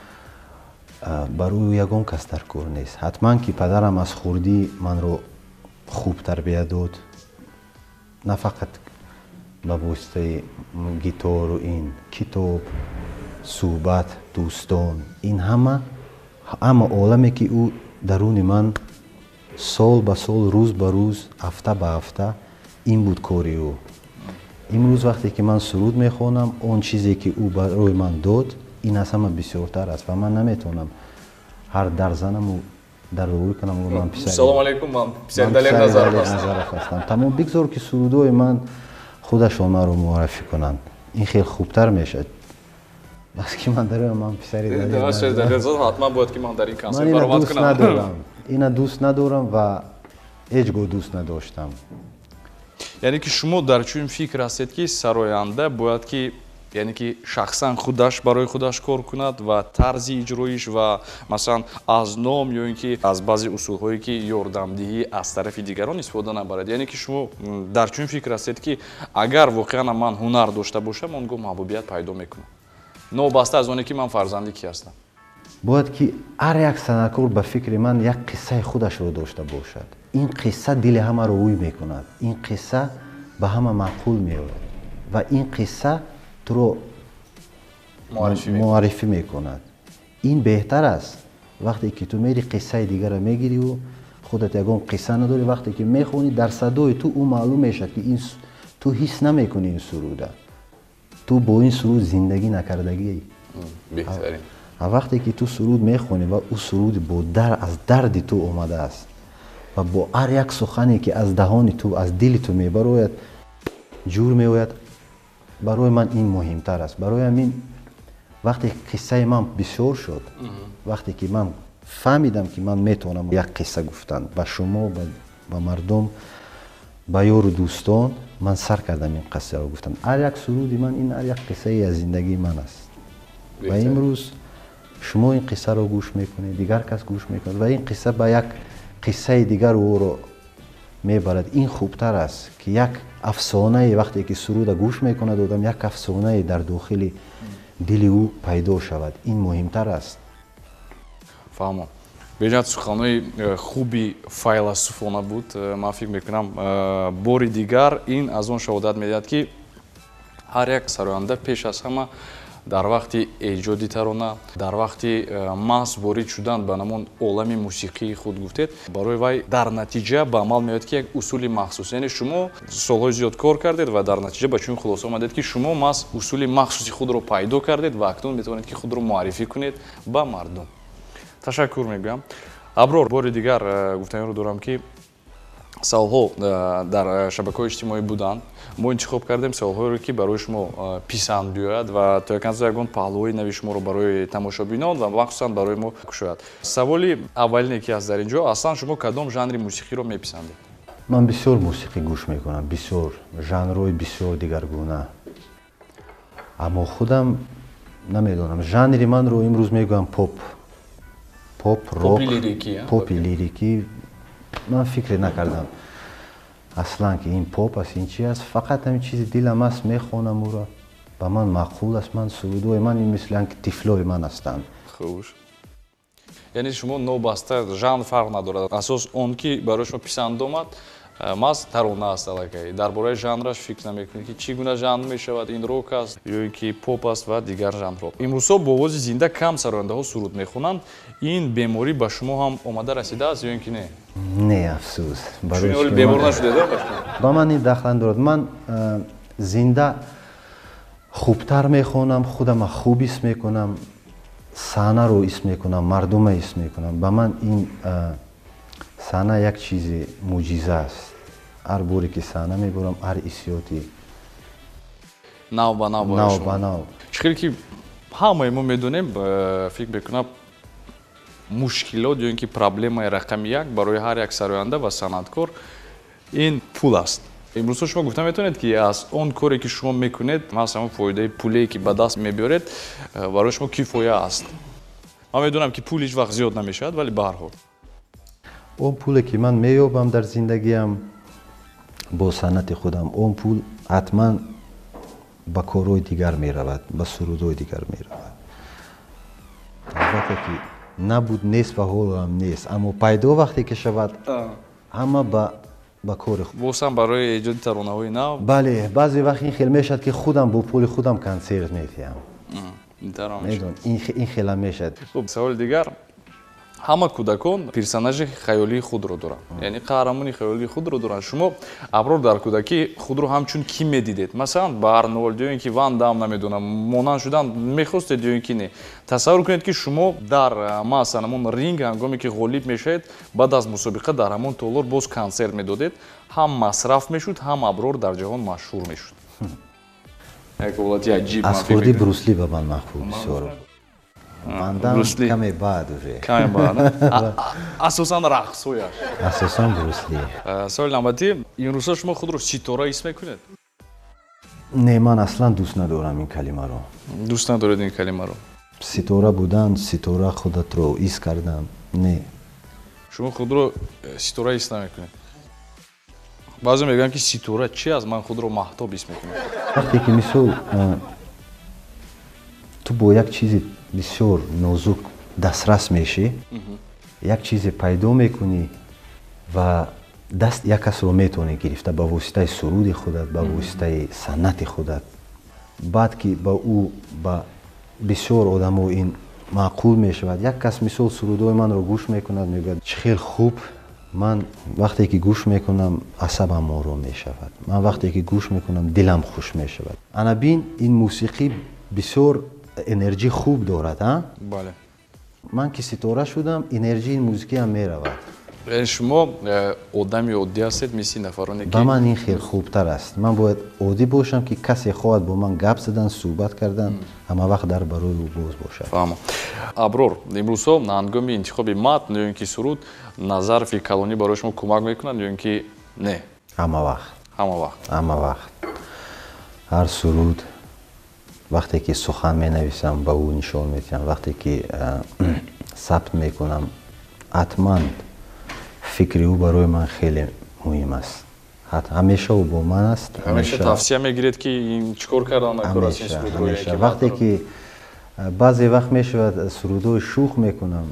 барои ягон кас дар кор нест. ҳатман ки падарам аз хурдӣ манро хуб тарбия дод, на фақат ба воситаи гитору ин китоб, суҳбат, дӯстон, ин ҳама оламе ки ӯ даруни ман сол ба сол, рӯз ба рӯз, ҳафта ба ҳафта ин буд кори ӯ. имрӯз вақте ки ман суруд мехонам, он чизе ки ӯ барои ман дод, ин аз ҳама бисёртар аст ва ман наметавонам ҳар дарзанаму даровӣ кунам гӯям ман писари салом алейкум, ман писари Далер Назаров ҳастам. тамом бигзор ки сурудҳои ман худашон маро муаррифӣ кунанд, ин хеле хубтар мешад. бас ки ман дароям ман писари Далер Назаров ҳатман бояд ки ман дар ин консерт ман баромад кунам. ина дӯст надорам ва ҳеҷ гоҳ дӯст надоштам. яъне ки шумо дар чунин фикр ҳастед ки сароянда бояд ки яъне ки шахсан худаш барои худаш кор кунад ва тарзи иҷроиш ва масалан аз ном ё ин ки аз баъзе усулҳое ки ёрдамдиҳӣ аз тарафи дигарон истифода набарад. яъне ки шумо дар чунин фикр ҳастед ки агар воқеан ман ҳунар дошта бошам, он гоҳ маҳбубият пайдо мекунам, нобаста аз оне ки ман фарзанди ки ҳастам. бояд ки ҳар як санъаткор ба фикри ман як қиссаи худашро дошта бошад. ин қисса дили ҳамаро ӯй мекунад, ин қисса ба ҳама маъқул меояд ва ин қисса туро муаррифӣ мекунад. ин беҳтар аст вақте ки ту мери қиссаи дигарро мегириву худат ягон қисса надорӣ, вақте ки мехонӣ дар садои ту ӯ маълум мешавад ки ту ҳис намекунӣ ин суруда, ту бо ин суруд зиндагӣ накардагӣ. беҳтарин. وقتی که تو سرود میخونی و او سرود با از درد تو اومده است و با هر یک سخنی که از دهان تو از دل تو میبروید جور میوید، برای من این مهمتر است. برای همین وقتی قصه من بسیار شد، وقتی که من فهمیدم که من میتونم یک قصه گفتن به شما، به مردم، به یار و دوستان، من سر کردم این قصه رو گفتم. هر یک سرودی من این هر یک قصه از زندگی من است و امروز شما این قصه رو گوش میکنید، دیگر کس گوش میکنه و این قصه به یک قصه دیگر او رو میبرد. این خوبتر است که یک افسانه وقتی که سرود گوش میکنه دادم یک افسانه در داخل دل او پیدا شود. این مهمتر است. فهمم. بеҷои суханои хуби файласуфона буд. Ман фикр мекунам бори дигар ин аз он шаҳодат медиҳад ки ҳар як сароянда пеш аз ҳама дар вақти эҷоди тарона, дар вақти маҳз ворид шудан ба намон олами мусиқии худ гуфтед, барои вай дар натиҷа ба амал меояд ки як усули махсус, яъне шумо солҳои зиёд кор кардед ва дар натиҷа ба чунин хулоса омадед ки шумо маҳз усули махсуси худро пайдо кардед ва акнун метавонед ки худро муаррифӣ кунед ба мардум. Ташаккур мегӯям. Аброр, бори дигар гуфтаниро дорам ки солҳо дар шабакаҳои иҷтимоӣ буданд. Мо интихоб кардем солҳоеро ки барои шумо писанд биёяд ва то яканза ягон паҳлӯи нави шуморо барои тамошобинон ва махсусан барои мо кушояд. Саволи аввалине ки аст дар ин ҷо, аслан шумо кадом жанри мусиқиро меписандед? Ман бисёр мусиқӣ гӯш мекунам, бисёр жанрҳои бисёр дигаргуна. Аммо худам намедонам. Жанри манро имрӯз мегӯям поп, рок, попи лирикӣ. Ман фикре накардам аслан ки ин поп аст, ин чи аст. Фақат ҳамин чизи дилам аст, мехонам ӯро. Ба ман маъқул аст. Ман сурудҳои ман мисли тифлои ман ҳастанд. Хуш. Яъне шумо нобаста жанр фарқ надорад. Асос он ки барои шумо писанд омад, маҳз тарона аст аллакай. Дар бораи жанраш фикр намекунед ки чӣ гуна жанр мешавад, ин рок аст ё ки поп аст ва дигар жанрҳо. Имрӯзҳо бо овози зинда кам сарояндаҳо суруд мехонанд. Ин беморӣ ба шумо ҳам омада расидааст ё ин ки не? Не, афсӯс. Чунин бемор нашудед? Ба ман ин дахл надорад. Ман зинда хубтар мехонам, худама хуб ҳис мекунам, саҳнаро ҳис мекунам, мардума ҳис мекунам. Ба ман ин саҳна як чизи мӯъҷиза аст. ҳар боре ки саҳна меборам, ҳар ҳиссиёти нав ба нав нав ба нав. Чӣ хеле ки ҳамаи мо медонем, фикр мекунам мушкилот ё ин ки проблемаи рақами як барои ҳар як сароянда ва санъаткор ин пул аст. Имрӯзҳо шумо гуфта метавонед ки аз он коре ки шумо мекунед, масалан фоидаи пуле ки ба даст мебиёред, барои шумо кифоя аст. Ман медонам ки пул ҳеҷ вақт зиёд намешавад, вале ба ҳар ҳол он пуле ки ман меёбам дар зиндагиам бо санъати худам, он пул ҳатман ба корҳои дигар меравад, ба сурудҳои дигар меравад. албатта ки набуд нест ва ҳоло ҳам нест, аммо пайдо вақте ки шавад, ҳама ба кори худ. восам барои эҷоди таронаҳои нав. бале, баъзе вақт ин хел мешавад ки худам бо пули худам консерт метиҳам. ин хела мешавад. Хуб, саволи дигар. Ҳама кӯдакон персонажи хаёлии худро доранд. Яъне қаҳрамони хаёлии худро доранд. Шумо аброр дар кӯдакӣ худро ҳамчун кӣ медидед? Масалан, ба Арнолд ё ин ки Ван Дам намедонам, монанд шудан мехостед ё ин ки не? Тасаввур кунед ки шумо дар масалан ҳамон ринг ҳангоме ки ғолиб мешавед, баъд аз мусобиқа дар ҳамон толор боз консерт медодед, ҳам масраф мешуд, ҳам аброр дар ҷаҳон машҳур мешуд. Як ҳолати аҷиб. аз худи Брус Ли ба ман махбуб бисёр. Ван Дам каме баъд уже. Каме баъд. Асосан рақсҳояш. Асосан Брус Ли. Соли навбатӣ, имрӯзҳо шумо худро ситора ҳис мекунед? Не, ман аслан дӯст надорам ин калимаро. Дӯст надоред ин калимаро? Ситора будан, ситора худатро ҳис кардан, не. Шумо худро ситора ҳис намекунед? баъзе мегӯям ки ситора чи аст, ман худро маҳтоб ҳис мекунам. вақте ки мисол ту бо як чизи бисёр нозук дастрас мешӣ, як чизе пайдо мекунӣ ва даст як касро метавонӣ гирифта ба воситаи суруди худат, ба воситаи санъати худат. баъд ки ба ӯ ба бисёр одамо ин маъқул мешавад. як кас мисол сурудҳои манро гӯш мекунад, мегӯяд чӣ хел хуб. ман вақте ки гӯш мекунам асабам ором мешавад. ман вақте ки гӯш мекунам дилам хуш мешавад. ана бин ин мусиқӣ бисёр انرژی خوب دارد ها. بله. من که ستاره شدم انرژی این موزیکی هم میرود. شما آدمی عادی هستید مثل نفرانی که با من این خیلی خوبتر است. من باید عادی باشم که کسی خواهد با من گپ زدن صحبت کردن همه وقت در برای او باز باشد. فهمم. ابرор имрӯзҳо ҳангоми интихоби матн ё ин ки суруд назарфи калонӣ барои шумо кӯмак мекунанд ё ин ки не? همه وقت. ҳама вақт. همه وقت. هر سرود وقتی که سخن می نویسم به او نشان میدم، وقتی که ثبت میکنم حتما فکر او برای من خیلی مهم است. همیشه او با من است. ҳамеша тавсия мегиред ки ин чӣ кор кардан накор аст ин сурудро? وقتی که بعضی وقت میشود سرودو شوخ میکنم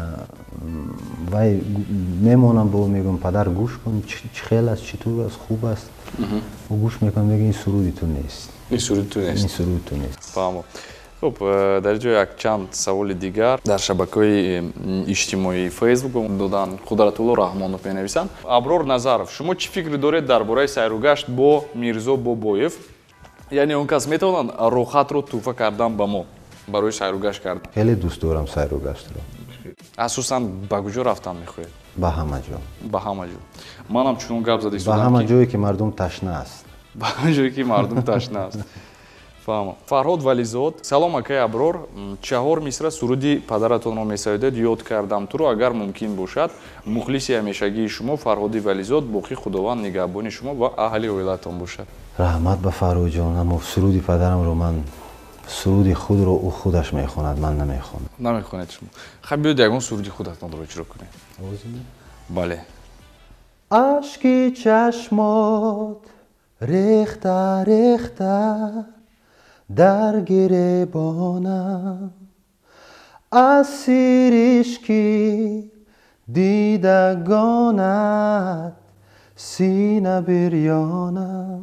و میمونم با او میگم پدر گوش کن چه خیلی است، چطور است، خوب است. او گوش میکنم میگه این سرودی تو نیست. این سرودی تو نیست. این سرودی تو نیست. فهمم. خب дар ҷои як чанд саволи дигар дар шабакаҳои иҷтимоии фейсбук додан қудратулло раҳмонов менависанд. Аброр Назаров, шумо чӣ фикр доред дар бораи сайругашт бо Мирзо Бобоев? яъне он кас метавонад роҳатро туҳфа кардан ба мо барои сайругашт кардан? خیلی دوست دارم сайругаштро. асосан ба куҷо рафтан мехоҳед? ба ҳама ҷо. ба ҳама ҷо. манам чунон гап зада ба ҳама ҷое ки мардум ташна аст. ба ҳама ҷое ки мардум ташна аст. фаҳмам. Фарҳод Вализод, салом акай Аброр, 4 мисра суруди падаратонро месоидед, ёд кардам туро, агар мумкин бошад. Мухлиси ҳамешагии шумо Фарҳоди Вализод, боқӣ худованд нигаҳбони шумо ва аҳли оилатон бошад. раҳмат ба Фарҳодҷон, аммо суруди падарамро ман суруди худро ӯ худаш мехонад, ман намехонам. Намехонед шумо. Хаб биёд ягон суруди худатонро иҷро кунед. Бале. ашки чашмот рехта рехта дар гиребонам асиришки дидагонат сина бирёнам.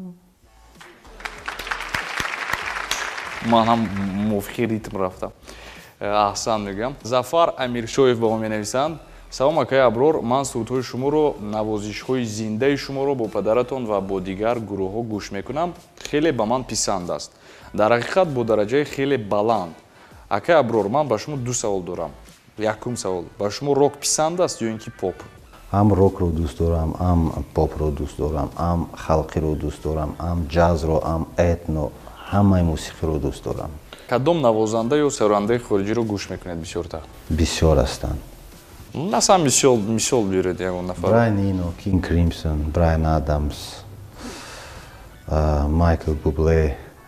ман ҳам мувофиқи ритм рафтам. аҳсан мегӯям. Зафар Амиршоев ба мо менависанд. салом акай Аброр, ман сурудҳои шуморо, навозишҳои зиндаи шуморо бо падаратон ва бо дигар гурӯҳҳо гӯш мекунам. хеле ба ман писанд аст. дар ҳақиқат бо дараҷаи хеле баланд. акай Аброр, ман ба шумо ду савол дорам. якум савол, ба шумо рок писанд аст ё ин ки поп? ҳам рокро дӯст дорам, ҳам попро дӯст дорам, ҳам халқиро дӯст дорам, ҳам ҷазро, ҳам этно, ҳамаи мусиқиро дӯст дорам. кадом навозанда ё сарояндаи хориҷиро гӯш мекунед бисёртар? бисёр ҳастанд. Насам мисол биёред ягон нафар. Брайан Ино, Кинг Кримсон, Брайан Адамс, Майкл Бубле,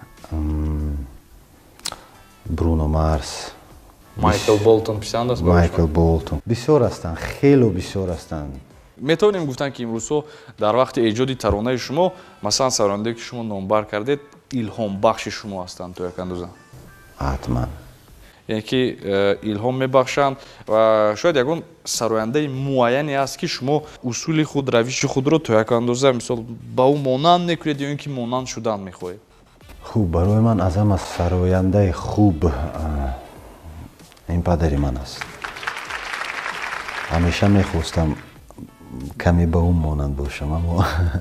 Бруно Марс, Майкл Болтон писанд аст? Майкл Болтон. Бисёр ҳастанд, хело бисёр ҳастанд. метавонем гуфтан ки имрӯзҳо дар вақти эҷоди таронаи шумо, масалан сарояндае ки шумо номбар кардед, илҳомбахши шумо ҳастанд то як андоза? ҳатман. яъне ки илҳом мебахшанд ва шояд ягон сарояндаи муайяне аст ки шумо усули худ, равиши худро то як андоза мисол ба ӯ монанд мекунед ё ин ки монанд шудан мехоҳед? хуб, барои ман аз ҳама сарояндаи хуб ин падари ман аст. ҳамеша мехостам каме ба ӯ монанд бошам, аммо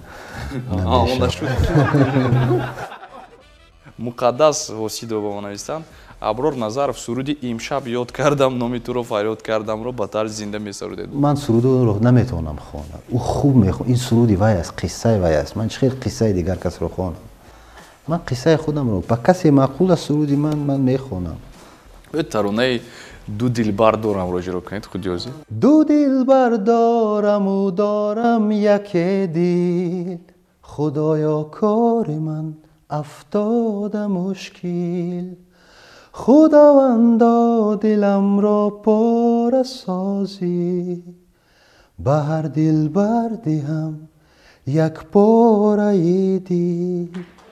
муқаддас ҳосидо ба мо навистанд. Аброр Назаров, суруди имшаб ёд кардам, номи туро фарёд кардамро ба тарзи зинда месарудед? ман сурудро наметавонам хонам. ӯ хуб мехонад. ин суруди вай аст, қиссаи вай аст. ман чӣ хел қиссаи дигар касро хонам? ман қиссаи худамро ба касе маъқул аст суруди ман мехонам. бояд таронаи ду дилбар дорамро иҷро кунед худёзӣ? ду дилбар дораму дорам яке дил, худоё кори ман афтода мушкил. خداوندا دلم را پاره سازی، به هر دلبر دهم یک پاره دل.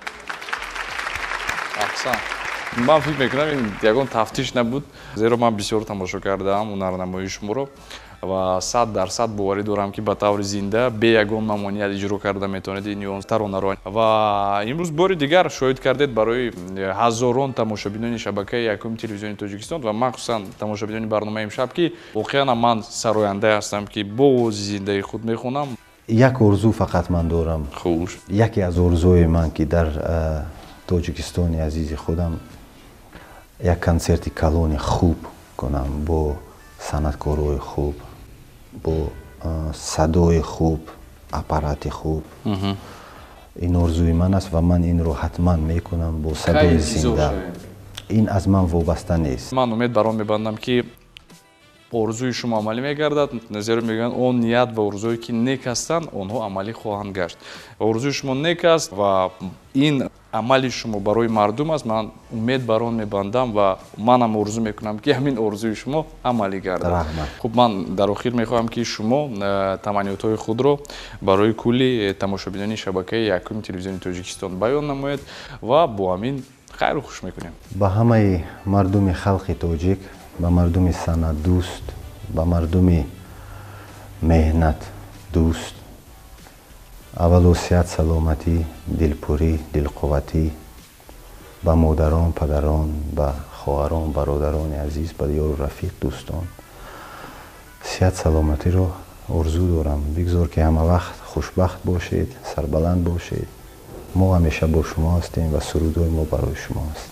аҳсан. ман фикр мекунам ин ягон тафтиш набуд, зеро ман бисёр тамошо кардаам ҳунарнамоии шуморо ва 100% боварӣ дорам ки ба таври зинда бе ягон мамоният иҷро карда метавонед ин 11 таронаро. ва имрӯз бори дигар шоҳид кардед барои ҳазорон тамошобинони шабакаи якуми телевизиони Тоҷикистон ва махсусан тамошобинони барномаи имшаб ки воқеан ман сароянда ҳастам ки бо овози зиндаи худ мехонам. як орзу фақат ман дорам. хуш. яке аз орзуҳои ман ки дар Тоҷикистони азизи худам як концерти калони хуб кунам бо санаткорои хуб, бо садои хуб, аппарати хуб. ин орзуи ман аст ва ман инро ҳатман мекунам бо садои зинда. ин аз ман вобаста нест. ман умед бар он мебандам ки орзуи шумо амалӣ мегардад, зеро мегӯянд он ният ва орзуе ки нек ҳастанд онҳо амалӣ хоҳанд гашт. Орзуи шумо нек аст ва ин амали шумо барои мардум аст. Ман умед бар он мебандам ва манам орзу мекунам ки ҳамин орзуи шумо амалӣ гардад. Хуб, ман дар охир мехоҳам ки шумо таманниётҳои худро барои кулли тамошобинони шабакаи якуми телевизиони Тоҷикистон баён намоед ва бо ҳамин хайру хуш мекунем. ба ҳамаи мардуми халқи тоҷик, ба мардуми санъат дӯст, ба мардуми меҳнат дӯст, аввало сиҳат саломатӣ, дилпурӣ, дилқувватӣ, ба модарон, падарон, ба хоҳарон, бародарони азиз, ба ёру рафиқ, дӯстон сиҳат саломатиро орзу дорам. бигзор ки ҳама вақт хушбахт бошед, сарбаланд бошед. мо ҳамеша бо шумо ҳастем ва сурудҳои мо барои шумо аст.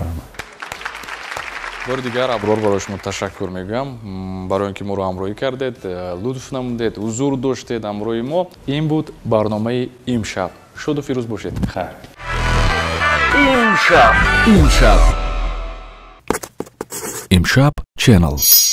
бори дигар аброр барои шумо ташаккур мегӯям барои он ки моро ҳамроҳӣ кардед, лутф намудед, ҳузур доштед ҳамроҳи мо. ин буд барномаи имшаб. шоду фирӯз бошед. хайр. имшаб Channel.